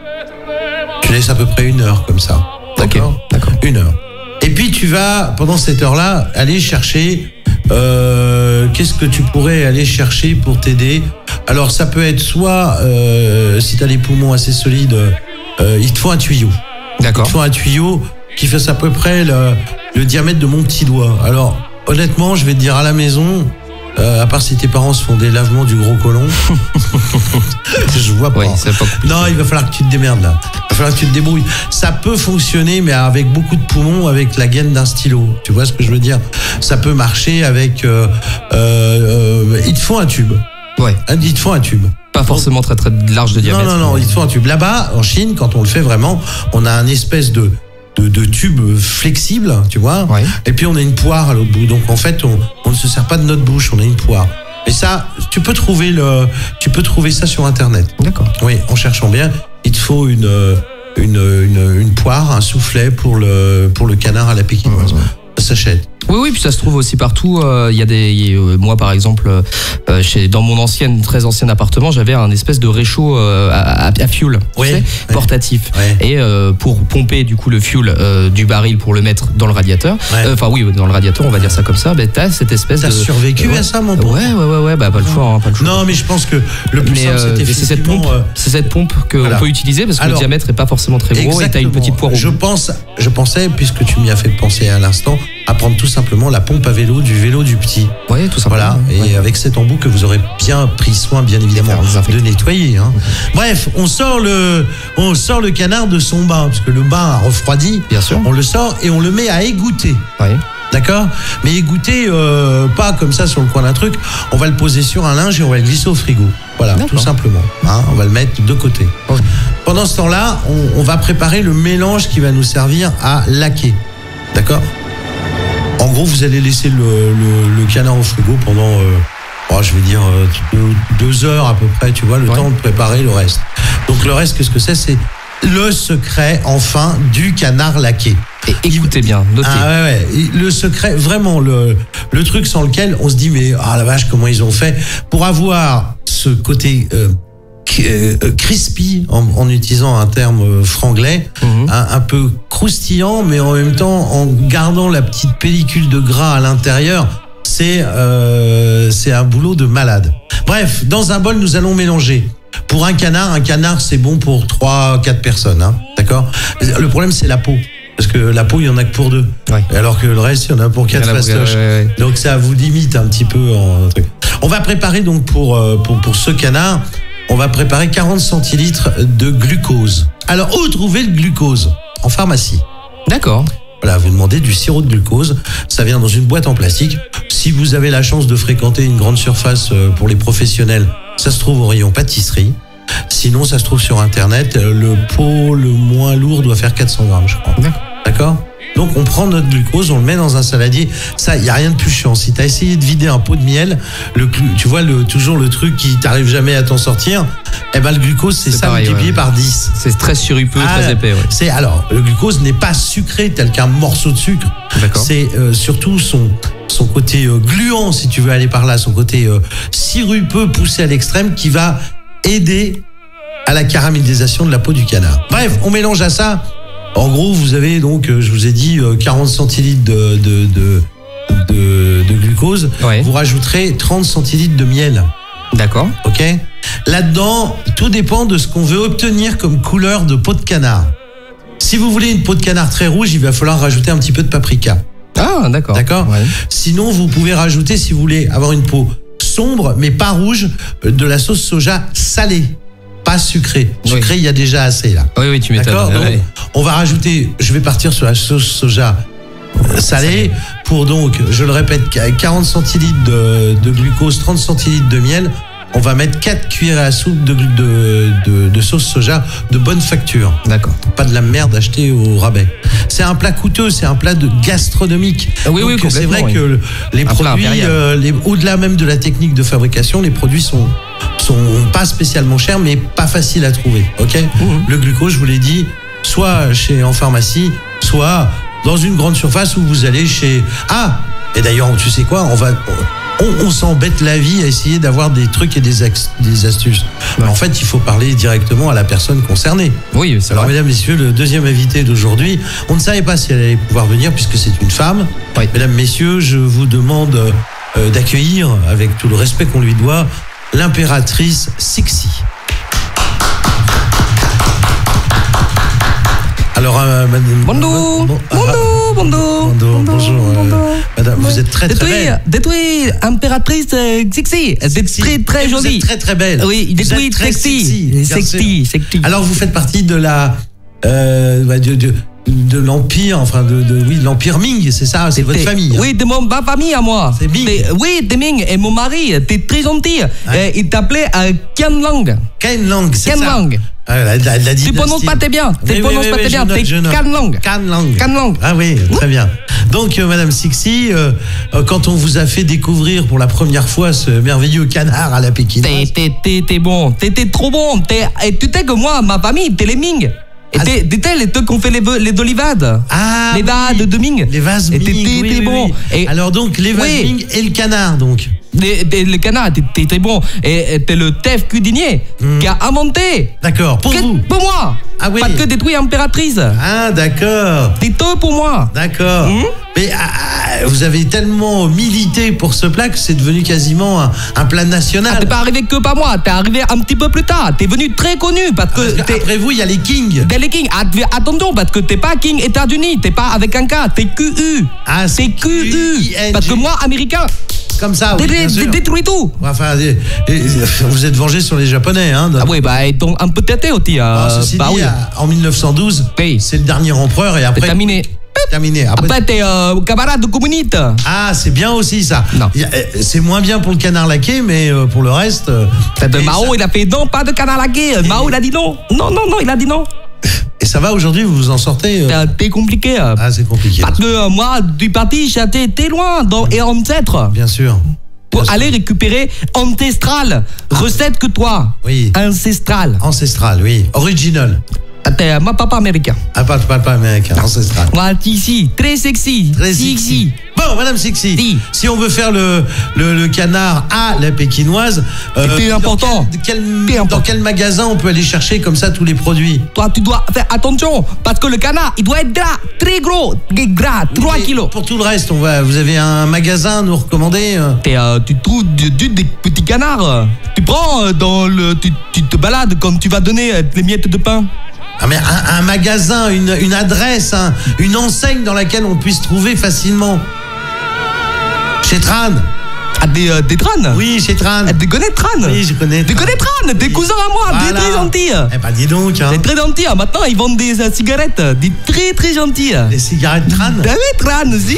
Tu laisses à peu près une heure comme ça. Ok. D'accord. D'accord. Une heure. Et puis tu vas, pendant cette heure-là, aller chercher. Euh, Qu'est-ce que tu pourrais aller chercher pour t'aider? Alors ça peut être soit, euh, si tu as les poumons assez solides, euh, il te faut un tuyau. Il D'accord. te faut un tuyau qui fasse à peu près le, le diamètre de mon petit doigt. Alors honnêtement, je vais te dire à la maison. Euh, à part si tes parents se font des lavements du gros colon, je vois pas. Oui, c'est pas compliqué. Non, il va falloir que tu te démerdes là. Il va falloir que tu te débrouilles. Ça peut fonctionner, mais avec beaucoup de poumons, avec la gaine d'un stylo. Tu vois ce que je veux dire? Ça peut marcher avec. Euh, euh, euh, il te faut un tube. Ouais. Hein, il te faut un tube. Pas forcément très très large de diamètre. Non, non, non, il te faut un tube. Là-bas, en Chine, quand on le fait vraiment, on a un espèce de. De, de tube flexible, tu vois. Ouais. Et puis on a une poire à l'autre bout. Donc en fait, on, on ne se sert pas de notre bouche, on a une poire. Et ça, tu peux trouver le, tu peux trouver ça sur Internet. D'accord. Oui, en cherchant bien, il te faut une, une, une, une poire, un soufflet pour le, pour le canard à la pékinoise. Ouais, ouais. Ça s'achète. Oui, oui, puis ça se trouve aussi partout. euh, Il y a des, il y a, euh, moi, par exemple, euh, chez, dans mon ancienne, très ancien appartement, j'avais un espèce de réchaud euh, à, à, à fuel, tu Oui, sais, oui. portatif. Ouais. Et euh, pour pomper du coup le fuel euh, du baril pour le mettre dans le radiateur, Ouais. euh, enfin oui, dans le radiateur, on va dire ça comme ça. Ben t'as cette espèce T'as de. survécu ouais. à ça, mon pauvre? Ouais, ouais, ouais, ouais, bah pas le choix, hein, pas le choix. Non, mais je pense que le plus Mais simple, euh, c'était c'est cette effectivement, pompe, euh, c'est cette pompe que voilà. on peut utiliser parce que Alors, le diamètre est pas forcément très gros et t'as une exactement. petite poire au Je bout. pense, je pensais, puisque tu m'y as fait penser à l'instant, à prendre tout simplement la pompe à vélo du vélo du petit. Oui, tout simplement. Voilà, et ouais. avec cet embout que vous aurez bien pris soin, bien évidemment, de nettoyer. Hein. Mmh. Bref, on sort le, on sort le canard de son bain, parce que le bain a refroidi. Bien sûr. On le sort et on le met à égoutter. Oui. D'accord ? Mais égoutter, euh, pas comme ça sur le coin d'un truc. On va le poser sur un linge et on va le glisser au frigo. Voilà, D'accord. tout simplement. Hein, on va le mettre de côté. Okay. Pendant ce temps-là, on, on va préparer le mélange qui va nous servir à laquer. D'accord ? En gros, vous allez laisser le, le, le canard au frigo pendant, euh, oh, je vais dire, euh, deux, deux heures à peu près, tu vois, le ouais. temps de préparer le reste. Donc le reste, qu'est-ce que c'est ? C'est le secret, enfin, du canard laqué. Et écoutez bien, notez. Ah ouais, ouais. Le secret, vraiment, le, le truc sans lequel on se dit, mais ah la vache, comment ils ont fait pour avoir ce côté euh, euh, crispy, en, en utilisant un terme franglais, Mmh. un, un peu croustillant, mais en même temps, en gardant la petite pellicule de gras à l'intérieur, c'est euh, c'est un boulot de malade. Bref, dans un bol, nous allons mélanger. Pour un canard, un canard, c'est bon pour trois quatre personnes, hein, d'accord ? Le problème, c'est la peau. Parce que la peau, il y en a que pour deux. Ouais. Alors que le reste, il y en a pour quatre fastoches. Ouais, ouais, ouais. Donc ça vous limite un petit peu en truc. On va préparer donc pour, pour, pour ce canard, on va préparer quarante centilitres de glucose. Alors, où trouver le glucose ? En pharmacie. D'accord. Voilà, vous demandez du sirop de glucose. Ça vient dans une boîte en plastique. Si vous avez la chance de fréquenter une grande surface pour les professionnels, ça se trouve au rayon pâtisserie. Sinon, ça se trouve sur Internet. Le pot le moins lourd doit faire quatre cents grammes, je crois. D'accord. D'accord ? Donc, on prend notre glucose, on le met dans un saladier. Ça, il n'y a rien de plus chiant. Si tu as essayé de vider un pot de miel, le, tu vois le, toujours le truc qui t'arrive jamais à t'en sortir, eh ben, le glucose, c'est, C'est ça pareil, multiplié ouais. par dix. C'est très surupeux, Ah, très épais. Ouais. C'est, alors, le glucose n'est pas sucré tel qu'un morceau de sucre. D'accord. C'est euh, surtout son, son côté euh, gluant, si tu veux aller par là, son côté euh, sirupeux poussé à l'extrême qui va aider à la caramélisation de la peau du canard. Bref, on mélange à ça. En gros, vous avez donc, euh, je vous ai dit, euh, quarante centilitres de, de, de, de, de glucose. Ouais. Vous rajouterez trente centilitres de miel. D'accord. Ok ? Là-dedans, tout dépend de ce qu'on veut obtenir comme couleur de peau de canard. Si vous voulez une peau de canard très rouge, il va falloir rajouter un petit peu de paprika. Ah, d'accord. D'accord ? Ouais. Sinon, vous pouvez rajouter, si vous voulez avoir une peau sombre, mais pas rouge, de la sauce soja salée, pas sucrée. Sucrée, il Oui. y a déjà assez là. Oui, oui, tu m'étonnes. D'accord ? Donc, Ouais. on va rajouter, je vais partir sur la sauce soja euh, salée, pour donc, je le répète, quarante centilitres de, de glucose, trente centilitres de miel. On va mettre quatre cuillères à soupe de, de, de, de sauce soja de bonne facture. D'accord. Pas de la merde achetée au rabais. C'est un plat coûteux, c'est un plat de gastronomique. Ah oui, oui, Donc, c'est complètement, vrai oui. que le- les Un plat produits, impérial. euh, les, au-delà même de la technique de fabrication, les produits sont, sont pas spécialement chers, mais pas faciles à trouver. Ok ? Mmh. Le glucose, je vous l'ai dit, soit chez en pharmacie, soit dans une grande surface où vous allez chez. Ah ! Et d'ailleurs, tu sais quoi ? On va. On, on s'embête la vie à essayer d'avoir des trucs et des, ax- des astuces. Ouais. En fait, il faut parler directement à la personne concernée. Oui, c'est Alors, vrai. mesdames, messieurs, le deuxième invité d'aujourd'hui, on ne savait pas si elle allait pouvoir venir puisque c'est une femme. Oui. Mesdames, messieurs, je vous demande euh, d'accueillir, avec tout le respect qu'on lui doit, l'impératrice Sixy. Alors, euh, madame. Bonjour, bon- ah, bonjour, bonjour, bonjour, bonjour, euh, madame, vous êtes très très Détruire, belle. détruire, impératrice euh, sexy. C'est Sexy. très très Et vous joli. êtes très très belle. Oui, Vous détruire, êtes très sexy. bien Sexy, sûr. sexy. Alors, vous faites partie de la. Euh, bah, de, de, de l'empire, enfin de, de oui, de l'empire Ming, c'est ça, c'est votre T'es- famille. hein. Oui, de mon ma famille à moi. C'est Ming. T'es- Oui, de Ming. Et mon mari, t'es très gentil. Euh, il t'appelait euh, Ken Lang. Ken Lang, c'est Ken ça. Lang. Ah, la, la, la Tu dynastie. prononces pas très bien. Tu Oui, oui, prononces oui, pas oui, très je bien. note, T'es je note. Ken Lang. Ken Lang. Ken Lang. Ah oui, très bien. Donc, euh, Madame Sixy, euh, euh, quand on vous a fait découvrir pour la première fois ce merveilleux canard à la T'es, pékinoise, t'es, t'es, t'es bon. T'es, t'es trop bon. T'es, et tu sais que moi, ma famille, t'es les Ming. Et Ah, t'es, t'es les deux qu'on fait les, vœux- les olivades. ah, les oui, vades de Ming. les vases Et Ming, t'es, t'es, oui, t'es oui, bon. oui. Et Alors donc, les vases Oui. Ming et le canard, donc. Les, les, le canard, t'es très bon. Et t'es le chef cuisinier mmh. qui a inventé. D'accord, pour que, vous. Pour moi. Ah oui. Parce que détruit impératrice. Ah, d'accord. C'est tout pour moi. D'accord. Mmh. Mais ah, vous avez tellement milité pour ce plat que c'est devenu quasiment un, un plat national. Ah, t'es pas arrivé que par moi, t'es arrivé un petit peu plus tard. T'es venu très connu parce que. Ah, parce après vous, il y a les kings. T'es les kings. Attention, parce que t'es pas king États-Unis, t'es pas avec un K, t'es Q U. Ah, c'est Q U. Parce que moi, américain. Comme ça, oui, bien sûr. Détruit tout. Enfin, et, et, vous êtes vengé sur les Japonais, hein. Ah oui, bah ils t'ont un peu têté aussi. Euh, ah, ceci bah, dit, oui. en mille neuf cent douze, oui. c'est le dernier empereur et après. C'est terminé. Terminé. Après, après t'es euh, camarade communiste. Ah, c'est bien aussi ça. Non. C'est moins bien pour le canard laqué, mais pour le reste. De Mao, ça... il a fait non, pas de canard laqué. Et... Mao, il a dit non. Non, non, non, il a dit non. Et ça va aujourd'hui, vous vous en sortez euh... C'est compliqué. Ah, c'est compliqué. Parce que euh, moi, du parti, j'étais très loin dans et ancêtre. Bien sûr. Pour Bien aller sûr. récupérer ancestral. Ah. Recette que toi. Oui. Ancestral. Ancestral, oui. Original. T'es ma papa américain. Ah, pas papa américain, ancestral. Moi, ici, très sexy. Très sexy. sexy. Bon, Madame Sexy, si. si on veut faire le, le, le canard à la pékinoise, euh, c'est important. Dans quel, quel, dans quel magasin on peut aller chercher comme ça tous les produits? Toi, tu dois faire attention, parce que le canard, il doit être gras, très gros, gras, trois kilos. Pour tout le reste, on va, vous avez un magasin à nous recommander? Et, euh, tu trouves du, du, des petits canards. Tu prends dans le, tu, tu te balades quand tu vas donner les miettes de pain. Ah mais un, un magasin, une, une adresse, un, une enseigne dans laquelle on puisse trouver facilement. Chez Tran. Ah, des, euh, des Tran? Oui, chez Tran. Ah, des connais Tran? Oui, je connais. Des connais Tran, oui. Des cousins à moi, voilà. Des très gentils. Eh ben dis donc. Hein. Des très gentils. Maintenant, ils vendent des euh, cigarettes. Des très très gentils. Des cigarettes Tran? Ah oui, Tran aussi.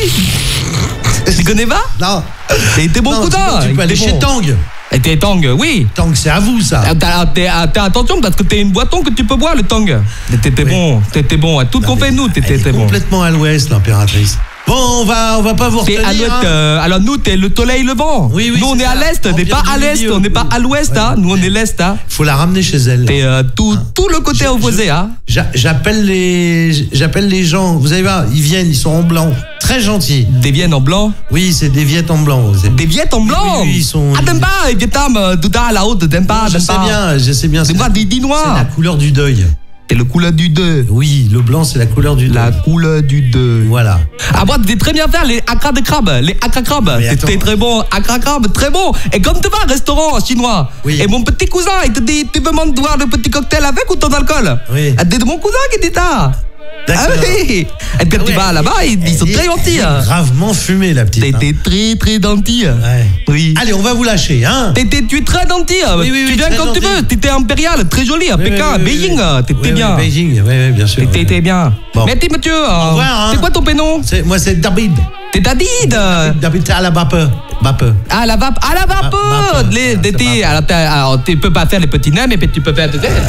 Tu connais pas? Non. T'es bon cousin. Tu peux aller chez Tang. Et t'es Tang, oui. Tang, c'est à vous, ça. T'as attention, parce que t'es une boisson que tu peux boire, le Tang. T'étais oui. bon, t'étais bon. Tout qu'on fait, nous, t'étais bon. Complètement à l'ouest, l'impératrice. Bon, on va, on va pas vous retenir. À l'ouest, hein. euh, alors nous, t'es le soleil levant. Oui, oui, nous, on est, est à l'est, on n'est pas à l'est, on n'est pas à l'ouest, ouais. hein. Nous, on est l'est, hein. Faut la ramener chez elle. Et euh, tout, hein. tout le côté opposé, hein. J'appelle les, j'appelle les gens. Vous allez voir, ils viennent, ils sont en blanc. Très gentils. Des Viennes en blanc? Oui, c'est des Viettes en blanc. Des Viettes en blanc? Oui, oui, ils sont. Ah, t'aimes pas, Vietnam, tout à la haute, t'aimes pas, Je sais bien, je sais bien. C'est pas des dix noirs. C'est la couleur du deuil. C'est le couleur du deuil. Oui, le blanc, c'est la couleur du deuil. La couleur du deuil. Voilà. Ah, moi, t'es très bien faire les akra de crabe. Les akra crabes. C'était très bon. Akra crabe, très bon. Et comme tu vas à un restaurant chinois, oui. et mon petit cousin, il te dit, tu veux m'en boire le petit cocktail avec ou ton alcool? Oui. C'est de mon cousin qui dit ça. Ah oui. Et quand ah tu ouais, vas là-bas, ils, ils sont très gentils. Gravement fumé, la petite. T'es hein. très très gentil. Ouais. Oui. Allez, on va vous lâcher, hein. T'es, t'es, tu es très gentil. Oui, oui, tu oui, viens quand gentil. tu veux. T'étais impérial, très joli à oui, Pékin, oui, oui, Beijing. Oui. T'étais oui, bien. Oui, Beijing, oui, oui, bien sûr. T'étais oui. bien. Bon. Merci, monsieur. Au revoir. Hein. C'est quoi ton prénom? Moi, c'est David. C'est David. David, à la vapeur. Vapeur. À la vapeur. À la vapeur. Les, ah, alors, alors, tu peux pas faire les petits nains, mais tu peux faire.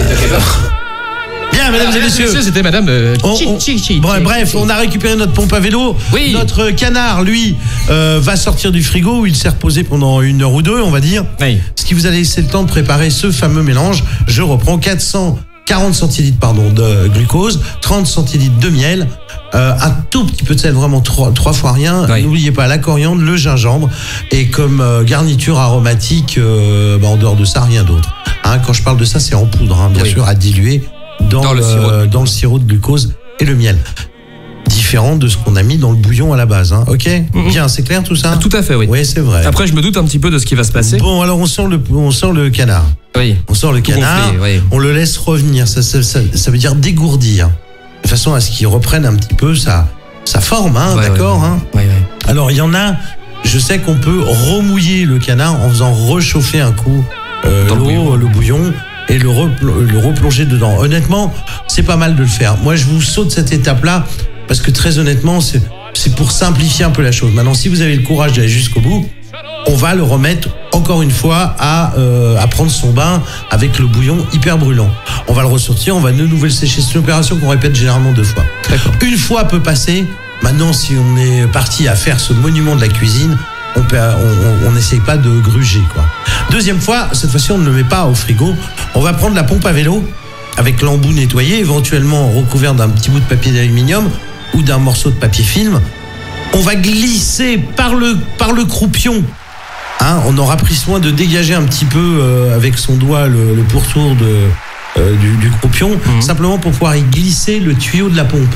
Bien, mesdames et messieurs. C'était madame. Euh, on, on, chi, chi, bon, chi, bref, chi. on a récupéré notre pompe à vélo. Oui. Notre canard, lui, euh, va sortir du frigo où il s'est reposé pendant une heure ou deux, on va dire. Oui. Ce qui vous a laissé le temps de préparer ce fameux mélange. Je reprends quatre cent quarante centilitres pardon, de glucose, trente centilitres de miel, euh, un tout petit peu de sel, vraiment trois, trois fois rien. Oui. N'oubliez pas la coriandre, le gingembre et comme euh, garniture aromatique, euh, bah, en dehors de ça, rien d'autre. Hein, quand je parle de ça, c'est en poudre, hein, bien oui. sûr, à diluer. Dans, dans, le, le sirop. dans le sirop de glucose et le miel. Différent de ce qu'on a mis dans le bouillon à la base. Hein. Ok, mm-hmm. Bien, c'est clair tout ça? Ah, tout à fait, oui. Oui, c'est vrai. Après, je me doute un petit peu de ce qui va se passer. Bon, alors on sort le, on sort le canard. Oui. On sort le tout canard, gonflé, oui. On le laisse revenir. Ça, ça, ça, ça veut dire dégourdir. De façon à ce qu'il reprenne un petit peu sa, sa forme, hein, ouais, d'accord ouais. Hein. Ouais, ouais. Alors, il y en a, je sais qu'on peut remouiller le canard en faisant réchauffer un coup euh, l'eau, le bouillon. le bouillon. Et le, repl- le replonger dedans. Honnêtement, c'est pas mal de le faire. Moi, je vous saute cette étape-là parce que très honnêtement, c'est, c'est pour simplifier un peu la chose. Maintenant, si vous avez le courage d'aller jusqu'au bout, on va le remettre encore une fois à, euh, à prendre son bain avec le bouillon hyper brûlant. On va le ressortir, on va de nouveau le sécher. C'est une opération qu'on répète généralement deux fois. D'accord. Une fois peut passer. Maintenant, si on est parti à faire ce monument de la cuisine, on n'essaye pas de gruger, quoi. Deuxième fois, cette fois-ci, on ne le met pas au frigo. On va prendre la pompe à vélo avec l'embout nettoyé, éventuellement recouvert d'un petit bout de papier d'aluminium ou d'un morceau de papier film. On va glisser par le, par le croupion Hein, on aura pris soin de dégager un petit peu euh, avec son doigt le, le pourtour de, euh, du, du croupion, mmh. simplement pour pouvoir y glisser le tuyau de la pompe.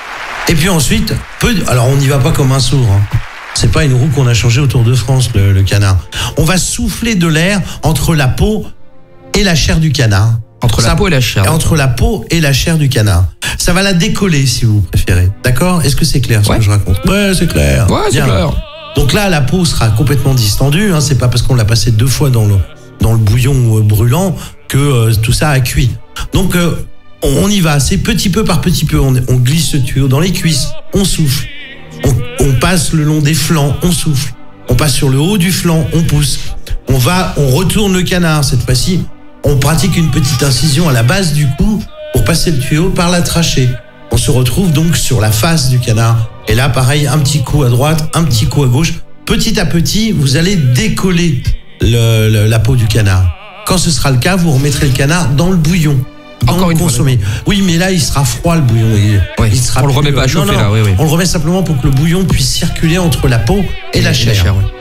Et puis ensuite, peu, alors on n'y va pas comme un sourd. Hein. C'est pas une roue qu'on a changée au Tour de France, le, le canard. On va souffler de l'air entre la peau et la chair du canard. Entre Ça, la peau et la chair. Entre la peau et la chair du canard. Ça va la décoller si vous préférez. D'accord ? Est-ce que c'est clair ce ouais. que je raconte ? Ouais, c'est clair. Ouais, c'est Bien. clair. Donc là, la peau sera complètement distendue. Hein. C'est pas parce qu'on l'a passé deux fois dans le, dans le bouillon euh, brûlant que euh, tout ça a cuit. Donc euh, on, on y va. C'est petit peu par petit peu. On, on glisse ce tuyau dans les cuisses. On souffle. On, on passe le long des flancs. On souffle. On passe sur le haut du flanc. On pousse. On va, on retourne le canard. Cette fois-ci, on pratique une petite incision à la base du cou pour passer le tuyau par la trachée. On se retrouve donc sur la face du canard. Et là, pareil, un petit coup à droite, un petit coup à gauche. Petit à petit, vous allez décoller le, le, la peau du canard. Quand ce sera le cas, vous remettrez le canard dans le bouillon. Encore une consommer. fois. Oui, mais là, il sera froid, le bouillon. Il, oui, il sera on le plus, remet pas à chauffer, non, non, là. Oui, oui. On le remet simplement pour que le bouillon puisse circuler entre la peau et, et la chair. La chair oui.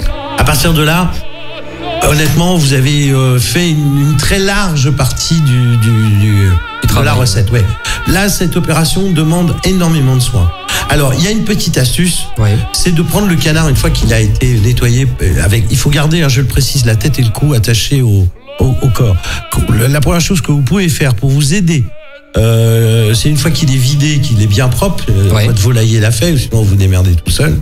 À partir de là, honnêtement, vous avez euh, fait une, une très large partie du, du, du, de la recette. Ouais. Là, cette opération demande énormément de soins. Alors, il y a une petite astuce, ouais. c'est de prendre le canard une fois qu'il a été nettoyé. Avec, il faut garder, hein, je le précise, la tête et le cou attachés au, au, au corps. La première chose que vous pouvez faire pour vous aider, euh, c'est une fois qu'il est vidé, qu'il est bien propre, ouais. votre volailler l'a fait, sinon vous démerdez tout seul,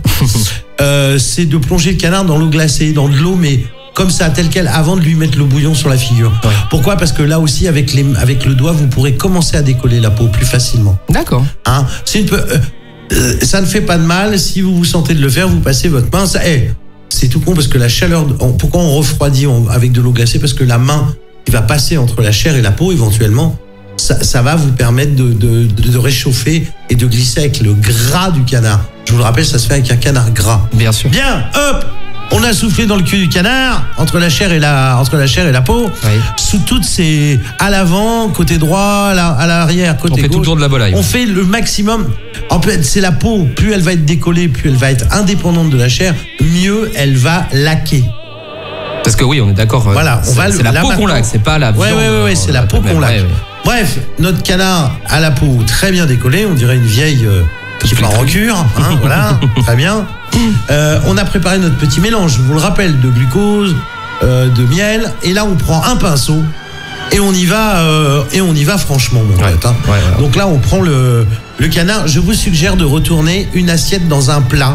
euh, c'est de plonger le canard dans l'eau glacée, dans de l'eau, mais comme ça, tel quel, avant de lui mettre le bouillon sur la figure. Ouais. Pourquoi ? Parce que là aussi, avec, les, avec le doigt, vous pourrez commencer à décoller la peau plus facilement. D'accord. Hein, c'est une peu, euh, euh, ça ne fait pas de mal. Si vous vous sentez de le faire, vous passez votre main. Ça, hey, c'est tout con parce que la chaleur... On, pourquoi on refroidit on, avec de l'eau glacée ? Parce que la main qui va passer entre la chair et la peau, éventuellement, ça, ça va vous permettre de, de, de, de réchauffer et de glisser avec le gras du canard. Je vous le rappelle, ça se fait avec un canard gras. Bien sûr. Bien, hop ! On a soufflé dans le cul du canard, entre la chair et la, entre la, chair et la peau, oui. sous toutes ces... À l'avant, côté droit, à l'arrière, côté gauche. On fait gauche, tout le tour de la volaille. On fait le maximum. En fait, c'est la peau. Plus elle va être décollée, plus elle va être indépendante de la chair, mieux elle va laquer. Parce que oui, on est d'accord. Voilà, on va c'est la peau qu'on laque, c'est pas la viande. Ouais, ouais, ouais, c'est la peau qu'on laque. Ouais, ouais. Bref, notre canard a la peau très bien décollée, on dirait une vieille... Euh, qui part en cure, hein, voilà, très bien. Euh, on a préparé notre petit mélange, je vous le rappelle, de glucose, euh, de miel, et là on prend un pinceau et on y va, euh, et on y va franchement, mon ouais, pote. Hein. Ouais, ouais. Donc là on prend le, le canard. Je vous suggère de retourner une assiette dans un plat,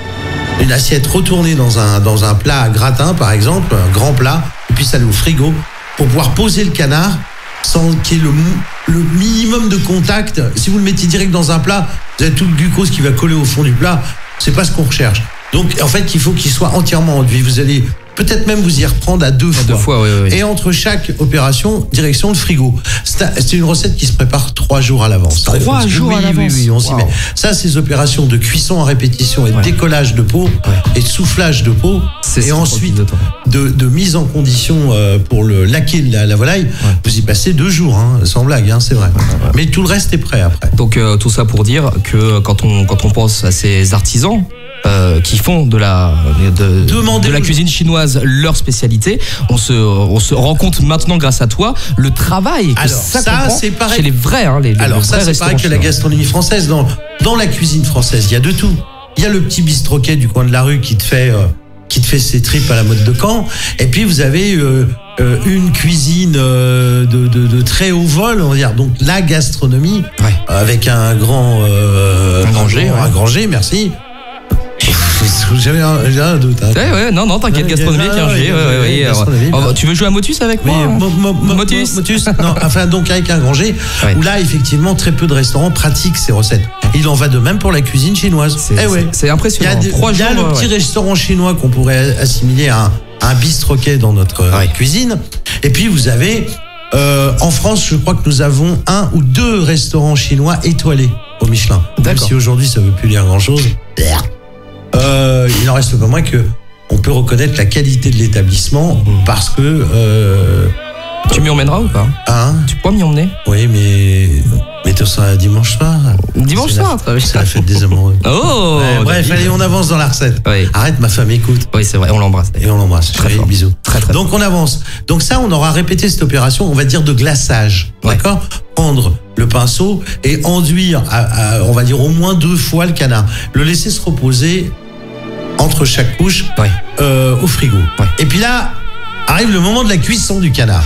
une assiette retournée dans un dans un plat à gratin par exemple, un grand plat, et puis ça aller au frigo pour pouvoir poser le canard sans qu'il y ait le, le minimum de contact. Si vous le mettez direct dans un plat, vous avez tout le glucose qui va coller au fond du plat. C'est pas ce qu'on recherche. Donc, en fait, il faut qu'il soit entièrement enduit. Vous allez peut-être même vous y reprendre à deux fois. Deux fois, oui, oui. Et entre chaque opération, direction le frigo. C'est une recette qui se prépare trois jours à l'avance. Trois jours oui, à l'avance. Oui, oui, on wow. s'y met. Ça, ces opérations de cuisson en répétition et de ouais. décollage de peau ouais. et de soufflage de peau, et ensuite de, de, de mise en condition euh, pour le laquer la, la volaille, ouais. vous y passez deux jours, hein, sans blague, hein, c'est vrai. Ouais, ouais. Mais tout le reste est prêt après. Donc euh, tout ça pour dire que quand on quand on pense à ces artisans. Euh, qui font de la de, de la cuisine chinoise leur spécialité. On se on se rend compte maintenant grâce à toi le travail que Alors, ça, ça c'est pareil. Chez les vrais hein, les, les Alors ça c'est pareil que la gastronomie française. Dans dans la cuisine française, il y a de tout. Il y a le petit bistroquet du coin de la rue qui te fait euh, qui te fait ses tripes à la mode de Caen. Et puis vous avez euh, euh, une cuisine euh, de, de, de très haut vol, on va dire. Donc la gastronomie ouais. avec un grand euh, un grand G, un, ouais. un grand G, merci. J'avais un, un doute. Hein. Ouais, ouais, non, non, t'inquiète, gastronomie avec un G. Ouais, ouais, ouais. Alors, oh, tu veux jouer à Motus avec moi? mo, mo, mo, Motus Motus Non, enfin, donc avec un grand G, ouais. où là, effectivement, très peu de restaurants pratiquent ces recettes. Il en va de même pour la cuisine chinoise. C'est eh ouais. impressionnant. Il y a, Trois il y a jours, le ouais. petit restaurant chinois qu'on pourrait assimiler à un, à un bistroquet dans notre ouais. cuisine. Et puis, vous avez, euh, en France, je crois que nous avons un ou deux restaurants chinois étoilés au Michelin. Même si aujourd'hui, ça ne veut plus dire grand-chose. Euh, il n'en reste pas moins que on peut reconnaître la qualité de l'établissement mmh. parce que euh, Tu m'y emmèneras ou pas? Hein? Tu pourras m'y emmener? Oui, mais. Mettons ça dimanche soir. Dimanche c'est soir, la... C'est la fête des amoureux. Oh ouais, bref, allez, on avance dans la recette. Oui. Arrête, ma femme écoute. Oui, c'est vrai, on l'embrasse. Et on l'embrasse. Très oui, fort. Bisous. Très, très Donc, on avance. Donc, ça, on aura répété cette opération, on va dire de glaçage. Ouais. D'accord? Prendre le pinceau et enduire, à, à, on va dire, au moins deux fois le canard. Le laisser se reposer entre chaque couche Ouais. euh, au frigo. Ouais. Et puis là, arrive le moment de la cuisson du canard.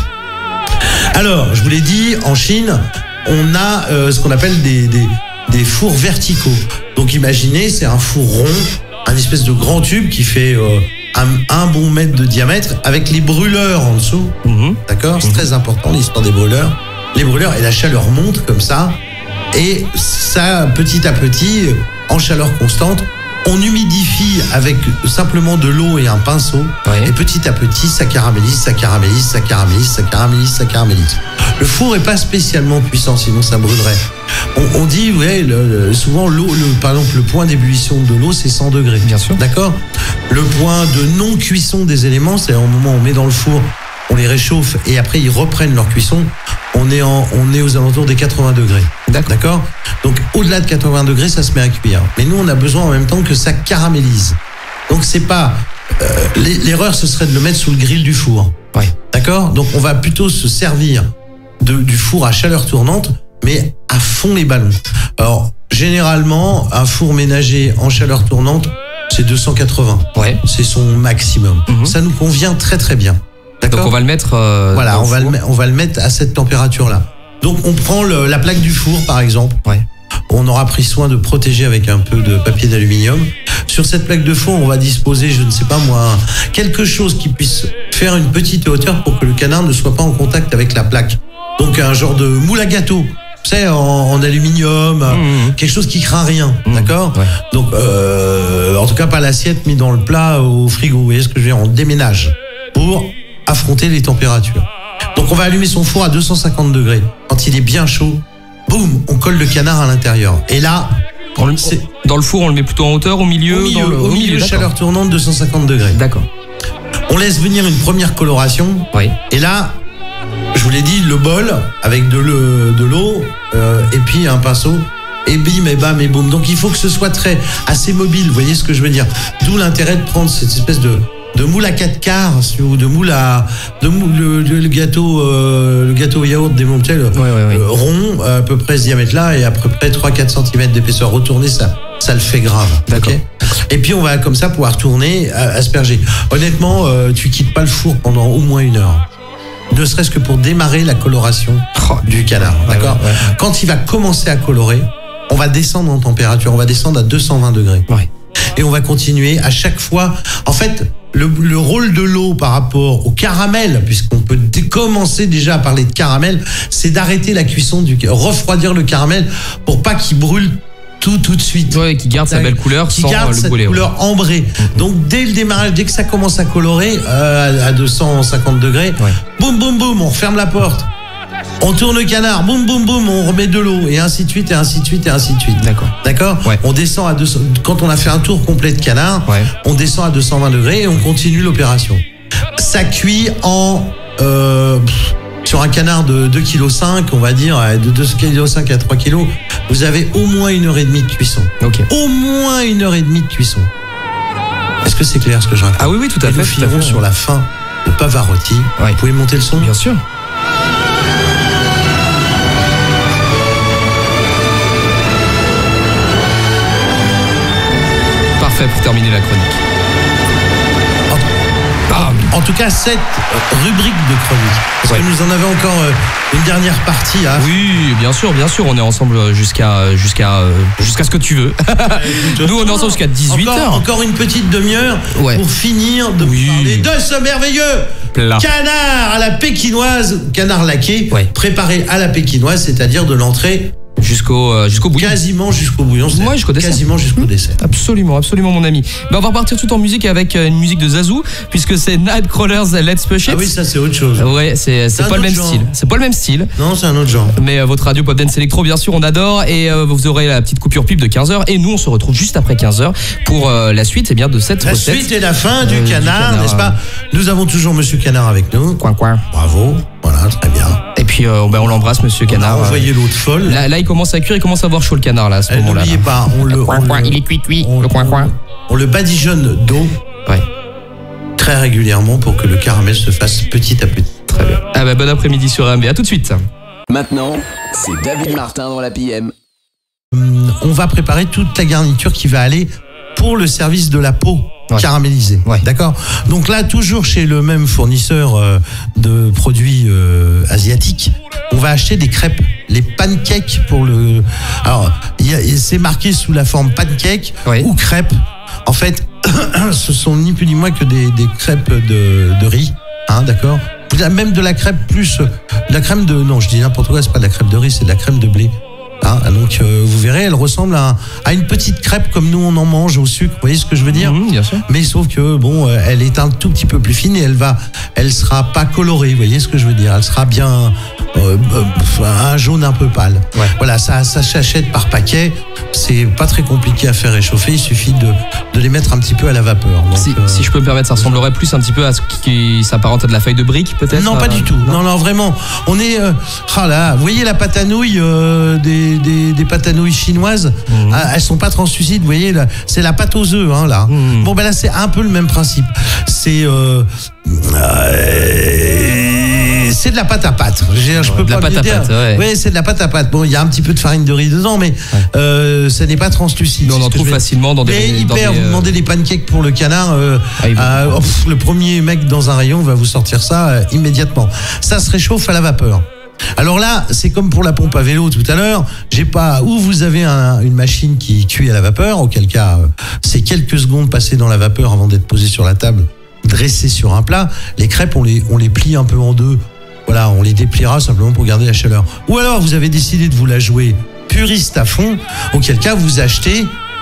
Alors, je vous l'ai dit, en Chine, on a euh, ce qu'on appelle des, des, des fours verticaux. Donc imaginez, c'est un four rond, un espèce de grand tube qui fait euh, un, un bon mètre de diamètre avec les brûleurs en dessous. Mmh. D'accord? C'est mmh. très important l'histoire des brûleurs. Les brûleurs et la chaleur monte comme ça. Et ça, petit à petit, en chaleur constante, on humidifie avec simplement de l'eau et un pinceau. Ouais. Et petit à petit, ça caramélise, ça caramélise, ça caramélise, ça caramélise, ça caramélise. Le four est pas spécialement puissant, sinon ça brûlerait. On, on dit, ouais, le, le, souvent l'eau, le, par exemple, le point d'ébullition de l'eau, c'est cent degrés. Bien sûr. D'accord? Le point de non-cuisson des éléments, c'est au moment où on met dans le four, on les réchauffe et après ils reprennent leur cuisson. On est, en, on est aux alentours des quatre-vingts degrés. D'accord. D'accord? Donc, au-delà de quatre-vingts degrés, ça se met à cuire. Mais nous, on a besoin en même temps que ça caramélise. Donc, c'est pas... Euh, l'erreur, ce serait de le mettre sous le grill du four. Ouais. D'accord? Donc, on va plutôt se servir de, du four à chaleur tournante, mais à fond les ballons. Alors, généralement, un four ménager en chaleur tournante, c'est deux cent quatre-vingts. Ouais. C'est son maximum. Mmh. Ça nous convient très, très bien. Donc on va le mettre. Euh, voilà, on va, le, on va le mettre à cette température-là. Donc on prend le, la plaque du four, par exemple. Ouais. On aura pris soin de protéger avec un peu de papier d'aluminium. Sur cette plaque de four, on va disposer, je ne sais pas moi, quelque chose qui puisse faire une petite hauteur pour que le canard ne soit pas en contact avec la plaque. Donc un genre de moule à gâteau. Tu sais, en, en aluminium, mmh. quelque chose qui craint rien, mmh. d'accord? Ouais. Donc, euh, en tout cas, pas l'assiette mise dans le plat au frigo. Vous voyez ce que je veux dire? On déménage pour affronter les températures. Donc on va allumer son four à deux cent cinquante degrés. Quand il est bien chaud, boum, on colle le canard à l'intérieur. Et là, on le, dans le four, on le met plutôt en hauteur, au milieu, au milieu, dans le, au milieu, chaleur tournante deux cent cinquante degrés. D'accord. On laisse venir une première coloration. Oui. Et là, je vous l'ai dit, le bol avec de l'eau euh, et puis un pinceau. Et bim, et bam, et boum. Donc il faut que ce soit très assez mobile. Vous voyez ce que je veux dire? D'où l'intérêt de prendre cette espèce de de moule à quatre quarts, ou de moule à de moule, le, le gâteau euh, le gâteau yaourt des Montel ouais, ouais, ouais. euh, rond à peu près ce diamètre là et à peu près trois à quatre centimètres d'épaisseur. Retourner ça ça le fait grave. D'accord. Okay, et puis on va comme ça pouvoir tourner, asperger. Honnêtement, euh, tu quittes pas le four pendant au moins une heure. Ne serait-ce que pour démarrer la coloration oh, du canard. Ouais, d'accord. Ouais, ouais. Quand il va commencer à colorer, on va descendre en température, on va descendre à deux cent vingt degrés. Ouais. Et on va continuer à chaque fois. En fait, le, le rôle de l'eau par rapport au caramel, puisqu'on peut commencer déjà à parler de caramel, c'est d'arrêter la cuisson, du refroidir le caramel pour pas qu'il brûle tout tout de suite. Ouais, qui garde sa belle couleur qui sans garde le cette brûler. Couleur ouais. ambrée. Mm-hmm. Donc dès le démarrage, dès que ça commence à colorer euh, à deux cent cinquante degrés, ouais. boum boum boum, on referme la porte. On tourne le canard, boum boum boum, on remet de l'eau et ainsi de suite et ainsi de suite et ainsi de suite. D'accord. D'accord. Ouais. On descend à deux cents. Quand on a fait un tour complet de canard, ouais. on descend à deux cent vingt degrés et on continue l'opération. Ça cuit en euh, pff, sur un canard de deux virgule cinq kilos, on va dire de deux virgule cinq kilos à trois kilos, vous avez au moins une heure et demie de cuisson. Okay. Au moins une heure et demie de cuisson. Est-ce que c'est clair ce que je raconte? Ah oui oui tout à et fait. Nous finirons sur la fin de Pavarotti. Ouais. Vous pouvez monter le son? Bien sûr. Parfait pour terminer la chronique. En, en tout cas, cette rubrique de chronique. Parce ouais. que nous en avons encore une dernière partie. Hein. Oui, bien sûr, bien sûr. On est ensemble jusqu'à jusqu'à jusqu'à ce que tu veux. Nous, on est ensemble jusqu'à dix-huit heures. Encore, encore une petite demi-heure ouais. pour finir de oui. parler de ce merveilleux Plat. canard à la pékinoise, canard laqué, ouais. préparé à la pékinoise, c'est-à-dire de l'entrée jusqu'au euh, jusqu'au bouillon. Quasiment jusqu'au bouillon. Moi, jusqu'au dessert. Quasiment jusqu'au dessert. Absolument, absolument, mon ami. Ben, on va repartir tout en musique avec une musique de Zazou, puisque c'est Nightcrawlers Let's Push It. Ah oui, ça c'est autre chose. Ouais, c'est c'est pas le même genre. style. C'est pas le même style. Non, c'est un autre genre. Mais euh, votre radio Pop Dance Electro, bien sûr, on adore. Et euh, vous aurez la petite coupure pub de quinze heures. Et nous, on se retrouve juste après quinze heures pour euh, la suite, eh bien, de cette la recette. La suite et la fin du, euh, canard, du canard, n'est-ce pas? Nous avons toujours Monsieur Canard avec nous. Coin, coin. Bravo. Voilà. Voilà, très bien. Et puis euh, ben, on l'embrasse, Monsieur Canard. On a envoyé l'autre folle. Là, là, il commence à cuire, il commence à avoir chaud le canard là à ce Eh, moment-là. N'oubliez pas, on le, coin, on coin, le- il est cuit cuit, on- le coin coin. on le badigeonne d'eau Ouais. très régulièrement pour que le caramel se fasse petit à petit. Très bien. Ah bah, bon après-midi sur R M V. À tout de suite. Maintenant, c'est David Martin dans la P M. Hum, On va préparer toute la garniture qui va aller pour le service de la peau Ouais. caramélisée. Ouais. D'accord. Donc là, toujours chez le même fournisseur euh, de produits euh, asiatiques, on va acheter des crêpes, les pancakes pour le. Alors, il y a- c'est marqué sous la forme pancake Ouais. ou crêpes. En fait, ce sont ni plus ni moins que des, des crêpes de, de riz, hein, d'accord. Vous avez même de la crêpe plus euh, de la crème de. Non, je dis n'importe quoi. C'est pas de la crêpe de riz, c'est de la crème de blé. Hein, donc euh, vous verrez, elle ressemble à, à une petite crêpe comme nous on en mange au sucre. Vous voyez ce que je veux dire? Mmh, bien sûr. Mais sauf que bon, euh, elle est un tout petit peu plus fine et elle va, elle sera pas colorée. Vous voyez ce que je veux dire? Elle sera bien euh, euh, un jaune un peu pâle. Ouais. Voilà, ça, ça s'achète par paquet. C'est pas très compliqué à faire réchauffer. Il suffit de, de les mettre un petit peu à la vapeur. Donc, Si, euh, si je peux me permettre, ça ressemblerait plus un petit peu à ce qui s'apparente à de la feuille de brique, peut-être. Non, pas euh, du tout. Non, non, vraiment. On est. Euh, ah là, vous voyez la pâte à nouilles euh, des, des, des pâtes à nouilles chinoises. Mhm. Ah, elles sont pas translucides. Vous voyez, là, c'est la pâte aux œufs, hein, là. Mhm. Bon, ben là, c'est un peu le même principe. C'est. Euh, euh, c'est de la pâte à pâte. Je, je peux de la pas pâte le à dire. pâte, ouais. Oui, c'est de la pâte à pâte. Bon, il y a un petit peu de farine de riz dedans, mais euh, ce n'est pas translucide. Mais on c'est en ce que trouve je veux dire. facilement dans des. Mais dans hyper, des, vous euh, demandez des pancakes pour le canard, euh, Ah, il veut- euh, oh, pff, le premier mec dans un rayon va vous sortir ça euh, immédiatement. Ça se réchauffe à la vapeur. Alors là, c'est comme pour la pompe à vélo tout à l'heure. J'ai pas où vous avez un- une machine qui cuit à la vapeur, auquel cas euh, c'est quelques secondes passées dans la vapeur avant d'être posées sur la table, dressées sur un plat. Les crêpes, on les on les plie un peu en deux. Voilà, on les dépliera simplement pour garder la chaleur. Ou alors vous avez décidé de vous la jouer puriste à fond, auquel cas vous achetez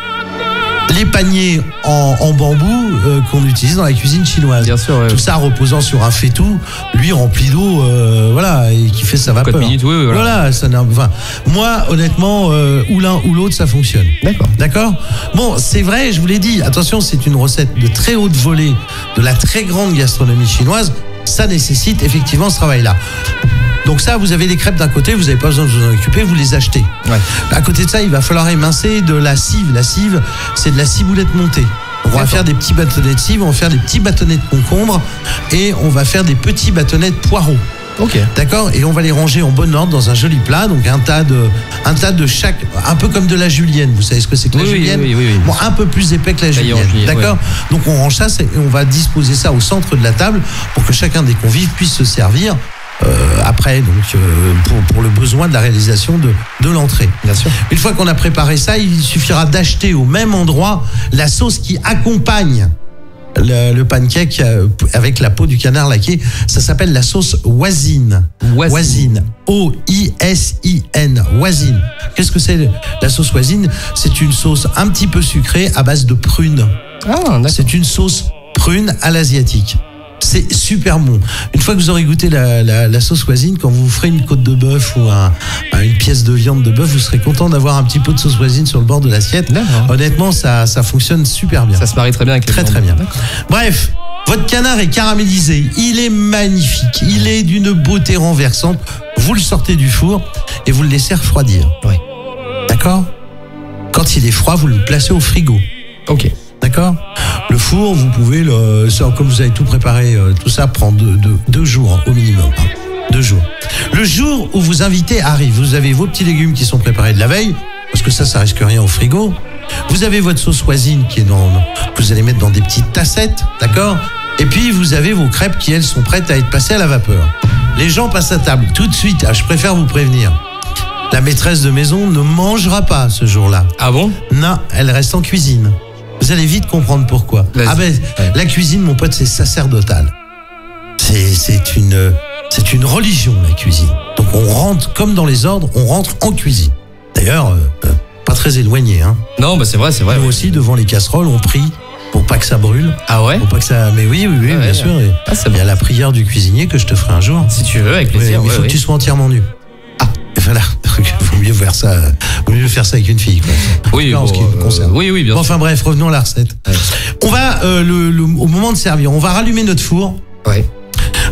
les paniers en, en bambou euh, qu'on utilise dans la cuisine chinoise. Bien sûr, ouais. Tout ça reposant sur un faitout, lui rempli d'eau, euh, voilà, et qui fait sa vapeur. Quatre minutes, oui, oui, voilà. Voilà, ça n'a- enfin, moi, honnêtement, euh, ou l'un ou l'autre, ça fonctionne. D'accord. D'accord. Bon, c'est vrai, je vous l'ai dit. Attention, c'est une recette de très haute volée de la très grande gastronomie chinoise. Ça nécessite effectivement ce travail-là. Donc ça, vous avez des crêpes d'un côté, vous n'avez pas besoin de vous en occuper, vous les achetez. Ouais. À côté de ça, il va falloir émincer de la cive. La cive, c'est de la ciboulette montée. On va D'accord. faire des petits bâtonnets de cive, on va faire des petits bâtonnets de concombre et on va faire des petits bâtonnets de poireaux. Ok. D'accord. Et on va les ranger en bon ordre dans un joli plat. Donc un tas de, un tas de chaque, un peu comme de la julienne. Vous savez ce que c'est que la Oui, oui, julienne? oui, oui, oui. Bon, un peu plus épais que la Taillé en julienne. julienne, D'accord. ouais. Donc on range ça c'est- et on va disposer ça au centre de la table pour que chacun des convives puisse se servir. Euh, après, donc euh, pour, pour le besoin de la réalisation de, de l'entrée. Bien sûr. Une fois qu'on a préparé ça, il suffira d'acheter au même endroit la sauce qui accompagne le, le pancake euh, avec la peau du canard laqué. Ça s'appelle la sauce Hoisin. Hoisin. O I S I N. Hoisin. Qu'est-ce que c'est la sauce Hoisin? C'est une sauce un petit peu sucrée à base de prunes. Ah, d'accord. C'est une sauce prune à l'asiatique. C'est super bon. Une fois que vous aurez goûté la, la, la sauce Hoisin, quand vous ferez une côte de bœuf ou un, un- une pièce de viande de bœuf, vous serez content d'avoir un petit pot de sauce Hoisin sur le bord de l'assiette. D'accord. Honnêtement, ça, ça fonctionne super bien. Ça se marie très bien avec les Très viandes. très bien. D'accord. Bref, votre canard est caramélisé. Il est magnifique. Il est d'une beauté renversante. Vous le sortez du four et vous le laissez refroidir. Ouais. D'accord? Quand il est froid, vous le placez au frigo. Ok. D'accord. Le four, vous pouvez, le, ça, comme vous avez tout préparé, euh, tout ça prend deux, deux, deux jours hein, au minimum. hein. Deux jours. Le jour où vos invités arrivent, vous avez vos petits légumes qui sont préparés de la veille, parce que ça, ça risque rien au frigo. Vous avez votre sauce Hoisin qui est dans, que vous allez mettre dans des petites tassettes, d'accord. Et puis vous avez vos crêpes qui elles sont prêtes à être passées à la vapeur. Les gens passent à table tout de suite. Ah, je préfère vous prévenir. La maîtresse de maison ne mangera pas ce jour-là. Ah bon? Non, elle reste en cuisine. Vous allez vite comprendre pourquoi. Vas-y. Ah ben, Ouais. la cuisine, mon pote, c'est sacerdotal. C'est, c'est une, c'est une religion, la cuisine. Donc on rentre, comme dans les ordres, on rentre en cuisine. D'ailleurs, euh, euh, pas très éloigné, hein. Non, bah c'est vrai, c'est vrai. Nous ouais. aussi, devant les casseroles, on prie pour pas que ça brûle. Ah ouais? Pour pas que ça, mais oui, oui, oui, Ah ouais, bien ouais. sûr. Et Ah, c'est il y a bon. la prière du cuisinier que je te ferai un jour. Si tu veux, avec Oui, plaisir. mais il ouais, faut ouais. que tu sois entièrement nu. Ah. Et voilà. Vaut mieux faire ça, euh, vaut mieux faire ça avec une fille, quoi. En Oui, tout cas, en bon, ce qui me euh, concerne. oui, oui, bien Bon, sûr. enfin bref, revenons à la recette. Ouais. On va, euh, le, le- au moment de servir, on va rallumer notre four. Ouais.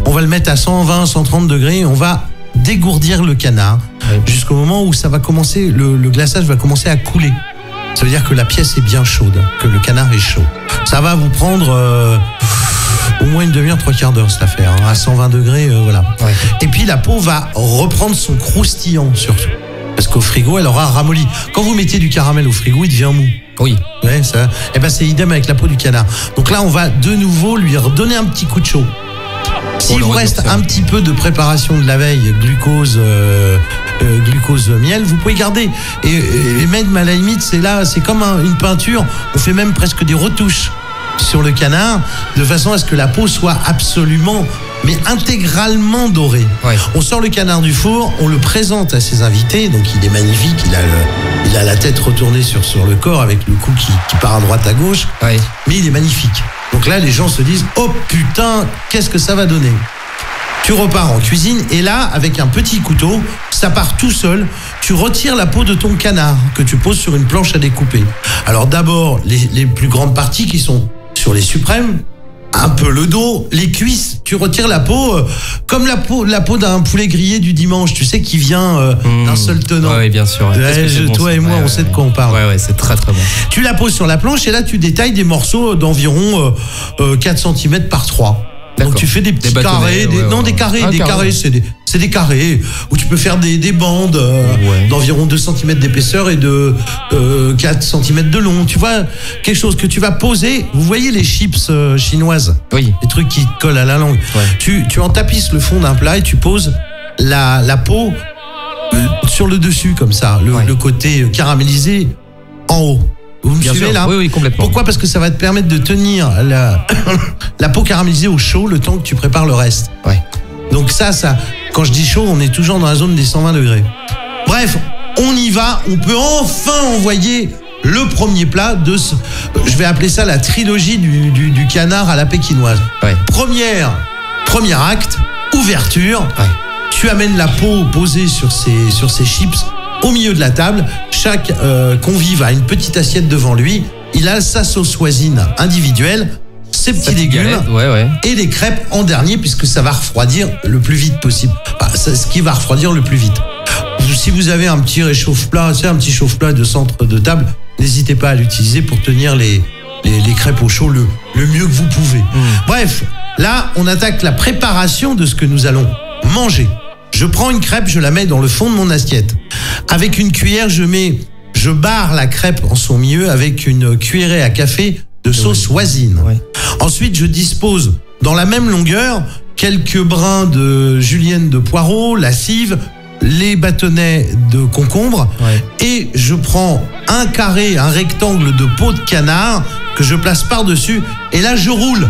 On va le mettre à cent vingt, cent trente degrés et on va dégourdir le canard Oui. jusqu'au moment où ça va commencer, le, le glaçage va commencer à couler. Ça veut dire que la pièce est bien chaude, que le canard est chaud. Ça va vous prendre euh, au moins une demi-heure, trois quarts d'heure cette affaire, hein, à cent vingt degrés, euh, voilà. Ouais. Et puis la peau va reprendre son croustillant surtout, parce qu'au frigo elle aura ramolli. Quand vous mettez du caramel au frigo, il devient mou. Oui. Ouais, ça. Et ben c'est idem avec la peau du canard. Donc là, on va de nouveau lui redonner un petit coup de chaud. S'il vous reste un petit peu de préparation de la veille, glucose, euh, euh, glucose miel, vous pouvez garder. Et, et, et même à la limite, c'est là, c'est comme un, une peinture. On fait même presque des retouches sur le canard, de façon à ce que la peau soit absolument, mais intégralement dorée. Ouais. On sort le canard du four, on le présente à ses invités, donc il est magnifique, il a, le, il a la tête retournée sur, sur le corps avec le cou qui, qui part à droite à gauche, Ouais. mais il est magnifique. Donc là, les gens se disent « Oh putain, qu'est-ce que ça va donner ?» Tu repars en cuisine et là, avec un petit couteau, ça part tout seul. Tu retires la peau de ton canard que tu poses sur une planche à découper. Alors d'abord, les, les plus grandes parties qui sont sur les suprêmes, un peu le dos, les cuisses, tu retires la peau euh, comme la peau, la peau d'un poulet grillé du dimanche, tu sais, qui vient euh, mmh. d'un seul tenant. Oui, bien sûr. Ouais. Ouais, je, bon, toi ça. et moi, ouais, on ouais, sait ouais. de quoi on parle. Ouais, ouais, c'est très très bon. Tu la poses sur la planche et là, tu détailles des morceaux d'environ euh, euh, quatre centimètres par trois. Donc tu fais des petits des carrés, des, ouais, non ouais, des carrés, ah, des carré. carrés, c'est des, c'est des carrés où tu peux faire des, des bandes euh, Ouais. d'environ deux centimètres d'épaisseur et de euh, quatre centimètres de long. Tu vois, quelque chose que tu vas poser. Vous voyez les chips euh, chinoises, Oui. les trucs qui collent à la langue. Ouais. Tu, tu en tapisses le fond d'un plat et tu poses la, la peau euh, sur le dessus comme ça, le, Ouais. le côté caramélisé en haut. Vous me Bien suivez sûr. là? Oui, oui, complètement. Pourquoi? Parce que ça va te permettre de tenir la, la peau caramélisée au chaud le temps que tu prépares le reste. Ouais. Donc ça, ça, quand je dis chaud, on est toujours dans la zone des cent vingt degrés. Bref, on y va, on peut enfin envoyer le premier plat de ce, je vais appeler ça la trilogie du, du, du canard à la pékinoise. Ouais. Première, premier acte, ouverture. Ouais. Tu amènes la peau posée sur ces, sur ces chips au milieu de la table. Chaque euh, convive a une petite assiette devant lui. Il a sa sauce voisine individuelle, ses petits Petite légumes galette, ouais, ouais. et les crêpes en dernier puisque ça va refroidir le plus vite possible. Enfin, c'est ce qui va refroidir le plus vite. Si vous avez un petit réchauffe-plat, c'est un petit chauffe-plat de centre de table, n'hésitez pas à l'utiliser pour tenir les, les, les crêpes au chaud le, le mieux que vous pouvez. Mmh. Bref, là, on attaque la préparation de ce que nous allons manger. Je prends une crêpe, je la mets dans le fond de mon assiette. Avec une cuillère, je mets, je barre la crêpe en son milieu avec une cuillerée à café de sauce voisine. Ouais. Ensuite, je dispose dans la même longueur quelques brins de julienne de poireau, la cive, les bâtonnets de concombre. Ouais. Et je prends un carré, un rectangle de peau de canard que je place par-dessus. Et là, je roule.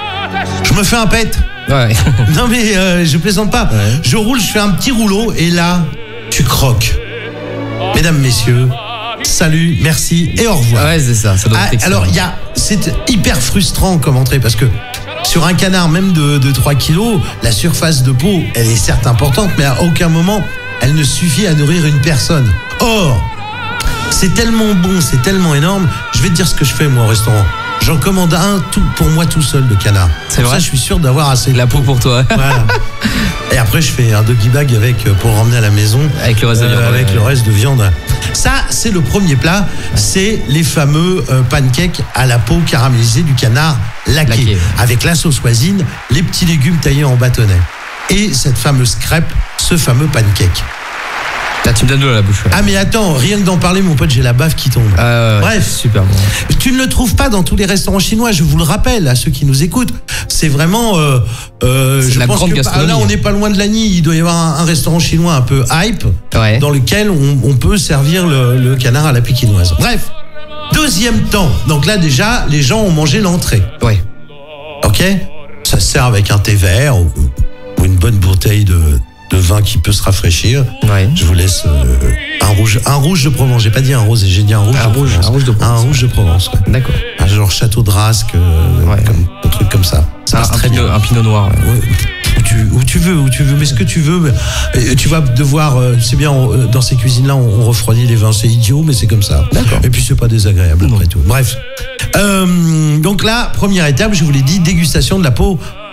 Je me fais un pet. Ouais. Non mais euh, je plaisante pas. Ouais. Je roule, je fais un petit rouleau et là, tu croques. Mesdames, messieurs, salut, merci et au revoir. Ouais, c'est ça. Ça doit Ah, être excellent. alors, il y a, c'est hyper frustrant comme entrée parce que sur un canard même de, de trois kilos, la surface de peau, elle est certes importante, mais à aucun moment, elle ne suffit à nourrir une personne. Or, c'est tellement bon, c'est tellement énorme. Je vais te dire ce que je fais moi au restaurant. J'en commande un tout pour moi tout seul de canard. C'est Comme vrai ça, je suis sûr d'avoir assez de La peau pour toi. Voilà. Et après, je fais un doggy bag avec euh, pour ramener à la maison. Avec le reste de Euh, viande. avec ouais. le reste de viande. Ça, c'est le premier plat. C'est les fameux euh, pancakes à la peau caramélisée du canard laqué, Laqué, ouais. avec la sauce voisine, les petits légumes taillés en bâtonnets et cette fameuse crêpe, ce fameux pancake. Là, tu me donnes de l'eau à la bouche. Ouais. Ah mais attends, rien que d'en parler, mon pote, j'ai la baffe qui tombe. Ah, ouais, Bref. super bon. Tu ne le trouves pas dans tous les restaurants chinois, je vous le rappelle à ceux qui nous écoutent. C'est vraiment, euh, euh, C'est je la pense grande que gastronomie. là on n'est pas loin de l'Agny. Il doit y avoir un, un restaurant chinois un peu hype Ouais. dans lequel on, on peut servir le, le canard à la pékinoise. Bref, deuxième temps. Donc là déjà, les gens ont mangé l'entrée. Ouais. Ok, ça se sert avec un thé vert ou, ou une bonne bouteille de, de vin qui peut se rafraîchir. Ouais. Je vous laisse euh, un rouge, un rouge de Provence. J'ai pas dit un rose, j'ai dit un rouge. Un de rouge, Provence. un rouge de Provence. Un rouge de Provence. Ouais. D'accord. Un genre château de Rasque, euh, Ouais. comme, un truc comme ça. Ça Un, passe un très pinot, bien. un pinot noir. Ouais. Ouais. Où tu, où tu veux, où tu veux, mais ce que tu veux. Mais, euh, tu vas devoir, euh, c'est bien, on, euh, dans ces cuisines-là, on, on refroidit les vins, c'est idiot, mais c'est comme ça. D'accord. Et puis c'est pas désagréable Non. après tout. Bref. Euh, donc là, première étape, je vous l'ai dit, dégustation de la peau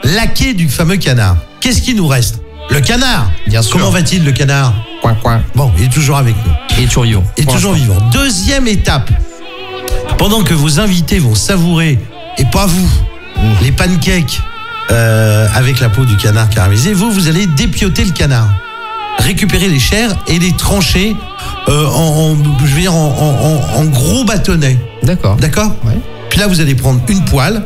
laqué du fameux canard. Qu'est-ce qui nous reste? Le canard. Bien sûr. Comment va-t-il le canard? Coin, coin. Bon, il est toujours avec nous. Il est toujours vivant. Il est toujours vivant. Deuxième étape. Pendant que vos invités vont savourer, et pas vous, mmh. les pancakes euh, avec la peau du canard caramélisé, vous, vous allez dépioter le canard. Récupérer les chairs et les trancher euh, en, en, je veux dire, en, en, en gros bâtonnets. D'accord. D'accord. Ouais. Puis là, vous allez prendre une poêle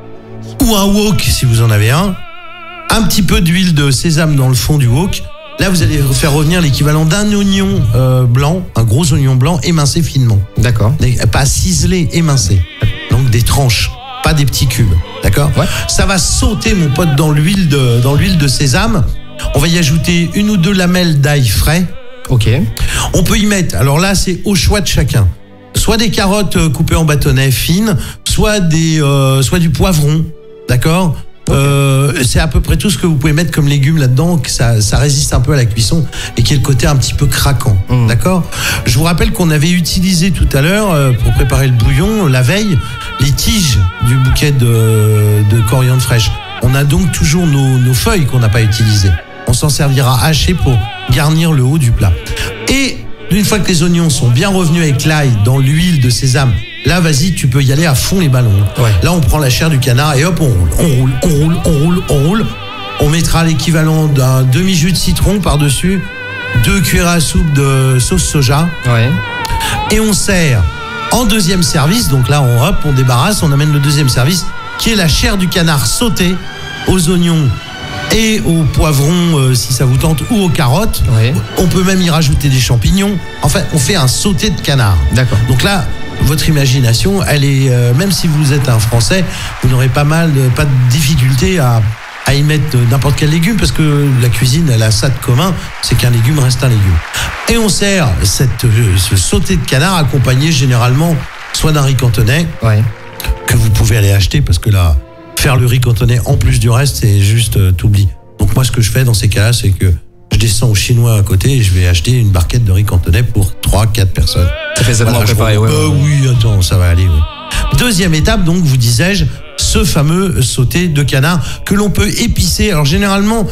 ou un wok si vous en avez un, un petit peu d'huile de sésame dans le fond du wok. Là, vous allez faire revenir l'équivalent d'un oignon euh, blanc, un gros oignon blanc émincé finement. D'accord. Pas ciselé, émincé. Donc des tranches, pas des petits cubes. D'accord. Ouais. Ça va sauter, mon pote, dans l'huile de, dans l'huile de sésame. On va y ajouter une ou deux lamelles d'ail frais. Ok. On peut y mettre, alors là, c'est au choix de chacun. Soit des carottes coupées en bâtonnets fines, soit, des, euh, soit du poivron. D'accord. Okay. Euh, c'est à peu près tout ce que vous pouvez mettre comme légumes là-dedans, que ça, ça résiste un peu à la cuisson et qui est le côté un petit peu craquant. Mmh. D'accord. Je vous rappelle qu'on avait utilisé tout à l'heure, euh, pour préparer le bouillon, la veille, les tiges du bouquet de, de coriandre fraîche. On a donc toujours nos, nos feuilles qu'on n'a pas utilisées. On s'en servira hachées pour garnir le haut du plat. Et une fois que les oignons sont bien revenus avec l'ail dans l'huile de sésame, là, vas-y, tu peux y aller à fond les ballons. Ouais. Là, on prend la chair du canard et hop, on roule, on roule, on roule, on roule, on roule. On mettra l'équivalent d'un demi-jus de citron par-dessus, deux cuillères à soupe de sauce soja. Ouais. Et on sert en deuxième service. Donc là, on hop, on débarrasse, on amène le deuxième service, qui est la chair du canard sautée aux oignons et aux poivrons, euh, si ça vous tente, ou aux carottes. Ouais. On peut même y rajouter des champignons. Enfin, on fait un sauté de canard. D'accord. Donc là, votre imagination, elle est, euh, même si vous êtes un Français, vous n'aurez pas mal, euh, pas de difficulté à, à y mettre n'importe quel légume, parce que la cuisine, elle a ça de commun, c'est qu'un légume reste un légume. Et on sert cette, euh, ce sauté de canard accompagné généralement soit d'un riz cantonais, ouais. que vous pouvez aller acheter, parce que là, faire le riz cantonais en plus du reste, c'est juste euh, t'oublies. Donc moi, ce que je fais dans ces cas-là, c'est que je descends au chinois à côté et je vais acheter une barquette de riz cantonais pour trois quatre personnes. Ça fait ça voilà, préparé, ouais, euh, ouais. Oui, attends, ça va aller. Ouais. Deuxième étape, donc, vous disais-je, ce fameux sauté de canard que l'on peut épicer. Alors généralement,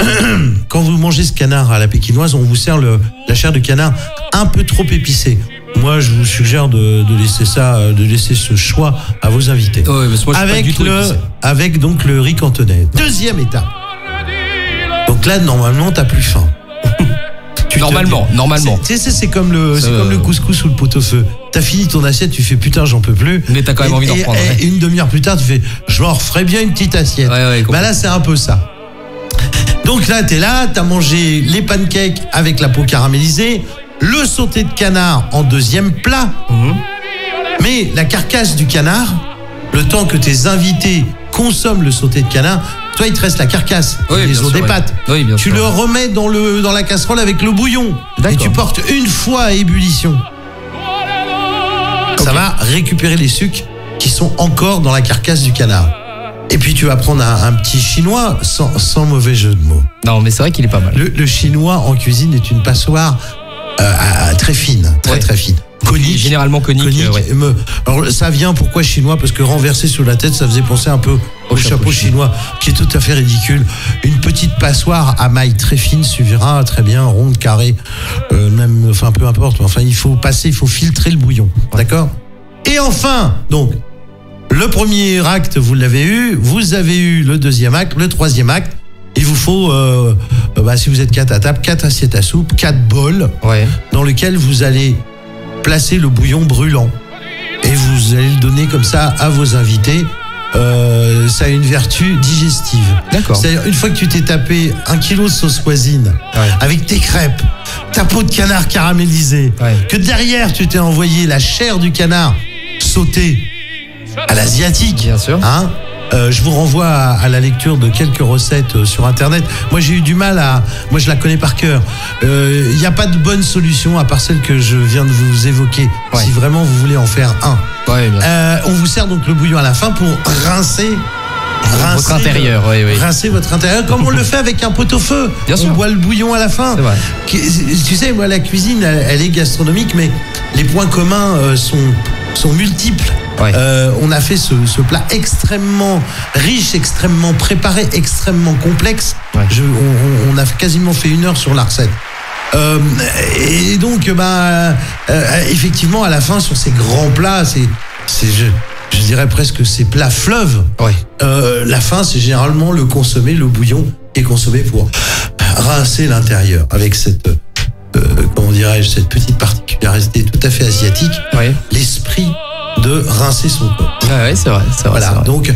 quand vous mangez ce canard à la pékinoise, on vous sert le, la chair de canard un peu trop épicée. Moi, je vous suggère de, de laisser ça, de laisser ce choix à vos invités. Oh oui, parce que moi, je suis avec pas du tout le, épicé. avec donc le riz cantonais. Deuxième étape. Donc là, normalement, t'as plus faim. Tu normalement, te... normalement. Tu sais, c'est comme le, c'est euh... comme le couscous ou le pot-au-feu. T'as fini ton assiette, tu fais putain, j'en peux plus. Mais t'as quand même et, envie d'en et, prendre. Et ouais. une demi-heure plus tard, tu fais, je m'en referais bien une petite assiette. Ouais, ouais, bah là, c'est un peu ça. Donc là, t'es là, t'as mangé les pancakes avec la peau caramélisée, le sauté de canard en deuxième plat. Mmh. Mais la carcasse du canard, le temps que tes invités consomment le sauté de canard, toi, il te reste la carcasse, oui, les os des oui. pâtes. Oui, bien tu sûr, le oui. remets dans, le, dans la casserole avec le bouillon. D'accord. Et tu portes une fois à ébullition. Okay. Ça va récupérer les sucres qui sont encore dans la carcasse du canard. Et puis tu vas prendre un, un petit chinois sans, sans mauvais jeu de mots. Non, mais c'est vrai qu'il est pas mal. Le, le chinois en cuisine est une passoire euh, à, à, très fine, très ouais. très fine. Conique, généralement conique. conique euh, ouais. me, alors ça vient pourquoi chinois? Parce que renversé sur la tête, ça faisait penser un peu au, au chapeau, chapeau chinois, qui est tout à fait ridicule. Une petite passoire à maille très fine suffira très bien, ronde, carrée, euh, même, enfin peu importe. Enfin, il faut passer, il faut filtrer le bouillon, ouais. D'accord? Et enfin, donc, le premier acte, vous l'avez eu, vous avez eu le deuxième acte, le troisième acte. Il vous faut, euh, bah, si vous êtes quatre à table, quatre assiettes à soupe, quatre bols, ouais. Dans lesquels vous allez placer le bouillon brûlant et vous allez le donner comme ça à vos invités. Euh, ça a une vertu digestive. D'accord. C'est-à-dire, une fois que tu t'es tapé un kilo de sauce voisine, ouais. Avec tes crêpes, ta peau de canard caramélisée, ouais. Que derrière tu t'es envoyé la chair du canard sautée à l'asiatique, bien sûr. Hein, Euh, je vous renvoie à, à la lecture de quelques recettes euh, sur Internet. Moi, j'ai eu du mal à... Moi, je la connais par cœur. Il euh, n'y a pas de bonne solution à part celle que je viens de vous évoquer. Ouais. Si vraiment vous voulez en faire un. Ouais, bien euh, on vous sert donc le bouillon à la fin pour rincer... Rincer votre intérieur, le, oui, oui. Rincer votre intérieur, comme on le fait avec un pot-au-feu. Bien on sûr. boit le bouillon à la fin. Vrai. Tu sais, moi, la cuisine, elle, elle est gastronomique, mais les points communs euh, sont, sont multiples. Ouais. Euh, on a fait ce, ce plat extrêmement riche, extrêmement préparé, extrêmement complexe. Ouais. Je, on, on a quasiment fait une heure sur la recette. Euh, et donc, bah, euh, effectivement, à la fin, sur ces grands plats, c'est, c'est je, je dirais presque ces plats fleuves. Ouais. Euh, la fin, c'est généralement le consommé, le bouillon qui est consommé pour rincer l'intérieur avec cette, euh, comment dirais-je, cette petite particularité tout à fait asiatique. Ouais. L'esprit de rincer son corps. Ah ouais, c'est vrai, c'est vrai. Voilà, c'est vrai. donc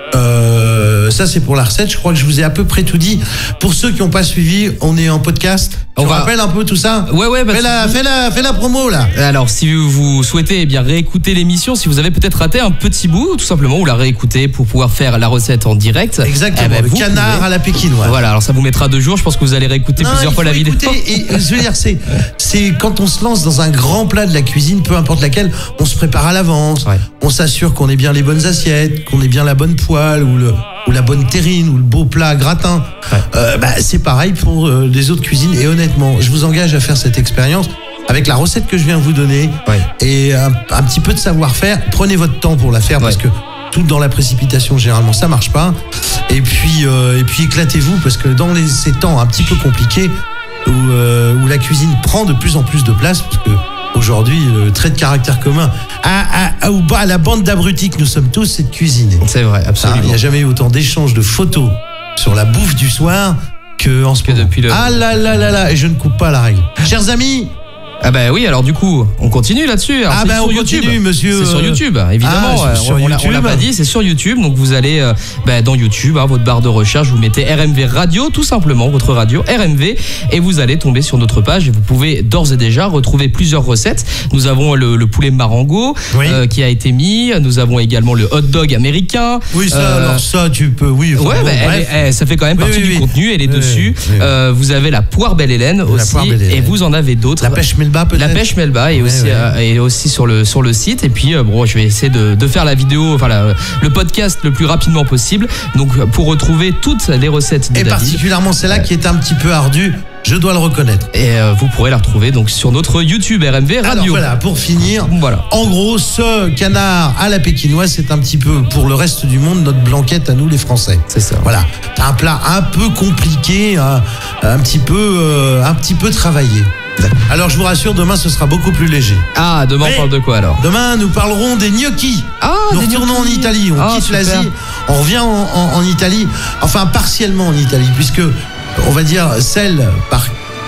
euh, ça c'est pour la recette. Je crois que je vous ai à peu près tout dit. Pour ceux qui n'ont pas suivi, on est en podcast. On tu va... rappelles un peu tout ça? Ouais, ouais. Fais la, fais la, fais la promo là. Alors, si vous souhaitez eh bien réécouter l'émission, si vous avez peut-être raté un petit bout, tout simplement, ou la réécouter pour pouvoir faire la recette en direct. Exactement. Eh ben, le canard pouvez... à la pékinoise. Voilà. Alors ça vous mettra deux jours. Je pense que vous allez réécouter non, plusieurs fois la vidéo. Et je veux dire, c'est, c'est quand on se lance dans un grand plat de la cuisine, peu importe laquelle, on se prépare à l'avance. Ouais. On s'assure qu'on ait bien les bonnes assiettes, qu'on ait bien la bonne poêle ou le ou la bonne terrine ou le beau plat gratin. Ouais. Euh, bah, c'est pareil pour euh, les autres cuisines. Et honnêtement, je vous engage à faire cette expérience avec la recette que je viens de vous donner ouais. et un, un petit peu de savoir-faire. Prenez votre temps pour la faire ouais. parce que tout dans la précipitation, généralement, ça marche pas. Et puis, euh, et puis éclatez-vous parce que dans les, ces temps un petit peu compliqués où, euh, où la cuisine prend de plus en plus de place, parce que aujourd'hui, le trait de caractère commun à, à, à, à la bande d'abrutis que nous sommes tous, c'est de cuisiner. C'est vrai, absolument. Il n'y a jamais eu autant d'échanges de photos sur la bouffe du soir que en ce moment. Depuis le... Ah là là là là, et je ne coupe pas la règle. Chers amis, ah bah oui, alors du coup, on continue là-dessus. Alors, ah bah on YouTube. continue, monsieur. C'est sur YouTube, évidemment. Ah, sur on, YouTube. on l'a pas dit, c'est sur YouTube. Donc vous allez euh, bah, dans YouTube, hein, votre barre de recherche, vous mettez R M V Radio, tout simplement, votre radio R M V, et vous allez tomber sur notre page. Et vous pouvez d'ores et déjà retrouver plusieurs recettes. Nous avons le, le poulet marengo oui. euh, qui a été mis. Nous avons également le hot dog américain. Oui, ça, euh, alors ça, tu peux, oui. Ouais, bon, bah, elle, elle, ça fait quand même oui, partie oui, du oui. contenu. Elle est oui, dessus. Oui, oui. Euh, vous avez la poire belle Hélène aussi, belle Hélène. Et vous en avez d'autres. La pêche Melba peut-être. La pêche Melba. Et, ouais, aussi, ouais. Euh, et aussi sur le, sur le site. Et puis, euh, bon, je vais essayer de, de faire la vidéo, enfin la, le podcast le plus rapidement possible. Donc, pour retrouver toutes les recettes de et David. Particulièrement celle-là euh, qui est un petit peu ardue, je dois le reconnaître. Et euh, vous pourrez la retrouver donc sur notre YouTube R M V Radio. Alors voilà, pour finir, voilà. En gros, ce canard à la pékinoise, c'est un petit peu, pour le reste du monde, notre blanquette à nous les Français. C'est ça. Voilà, un plat un peu compliqué, un, un petit peu, euh, un petit peu travaillé. Alors je vous rassure, demain ce sera beaucoup plus léger. Ah, demain mais on parle de quoi alors? Demain nous parlerons des gnocchis. Ah, nous retournons en Italie, on ah, quitte super. l'Asie, on revient en, en, en Italie, enfin partiellement en Italie, puisque on va dire celle par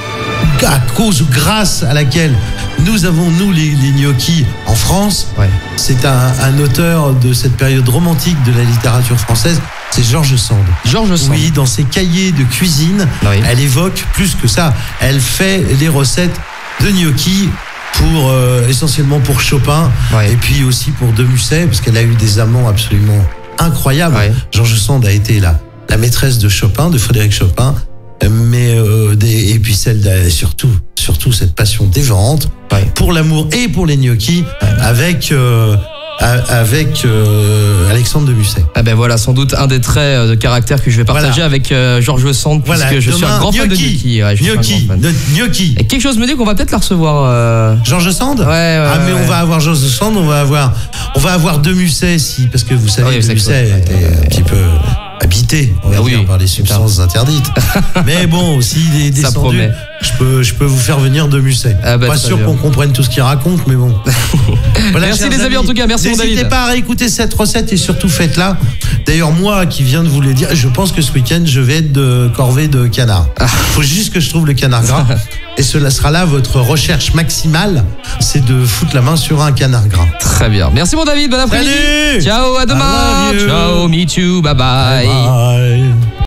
à cause ou grâce à laquelle nous avons nous les, les gnocchis en France. Ouais. C'est un, un auteur de cette période romantique de la littérature française. C'est George Sand. George Sand. Oui, dans ses cahiers de cuisine, oui. Elle évoque plus que ça. Elle fait les recettes de gnocchis pour euh, essentiellement pour Chopin ouais. Et puis aussi pour de Musset, parce qu'elle a eu des amants absolument incroyables. Ouais. George Sand a été la, la maîtresse de Chopin, de Frédéric Chopin, mais euh, des, et puis celle de, surtout surtout cette passion dévorante ouais. Pour l'amour et pour les gnocchis ouais. avec euh, avec euh, Alexandre de Musset. Ah ben voilà, sans doute un des traits de caractère que je vais partager voilà. Avec euh, Georges Sand, puisque voilà, je suis un grand fan de gnocchi. Ouais, gnocchi, gnocchi. Et quelque chose me dit qu'on va peut-être la recevoir. Euh... Georges Sand. Ouais, ouais. Ah mais ouais. On va avoir Georges Sand, on va avoir, on va avoir de Musset, si, parce que vous savez, oui, de Musset était ouais. Un petit peu habité, on va ah dire, oui, par les substances interdites. Mais bon, s'il est descendu, je peux, je peux vous faire venir de Musset. Ah bah, pas sûr bien. Qu'on comprenne tout ce qu'il raconte, mais bon. Voilà, merci les amis, en tout cas, merci mon David. N'hésitez pas à réécouter cette recette et surtout faites-la. D'ailleurs, moi qui viens de vous le dire, je pense que ce week-end, je vais être de corvée de canard. Il faut juste que je trouve le canard gras. Et cela sera là votre recherche maximale, c'est de foutre la main sur un canard gras. Très bien. Merci mon David, bon après-midi. Ciao, à demain. Ciao, me too, bye bye. Bye bye.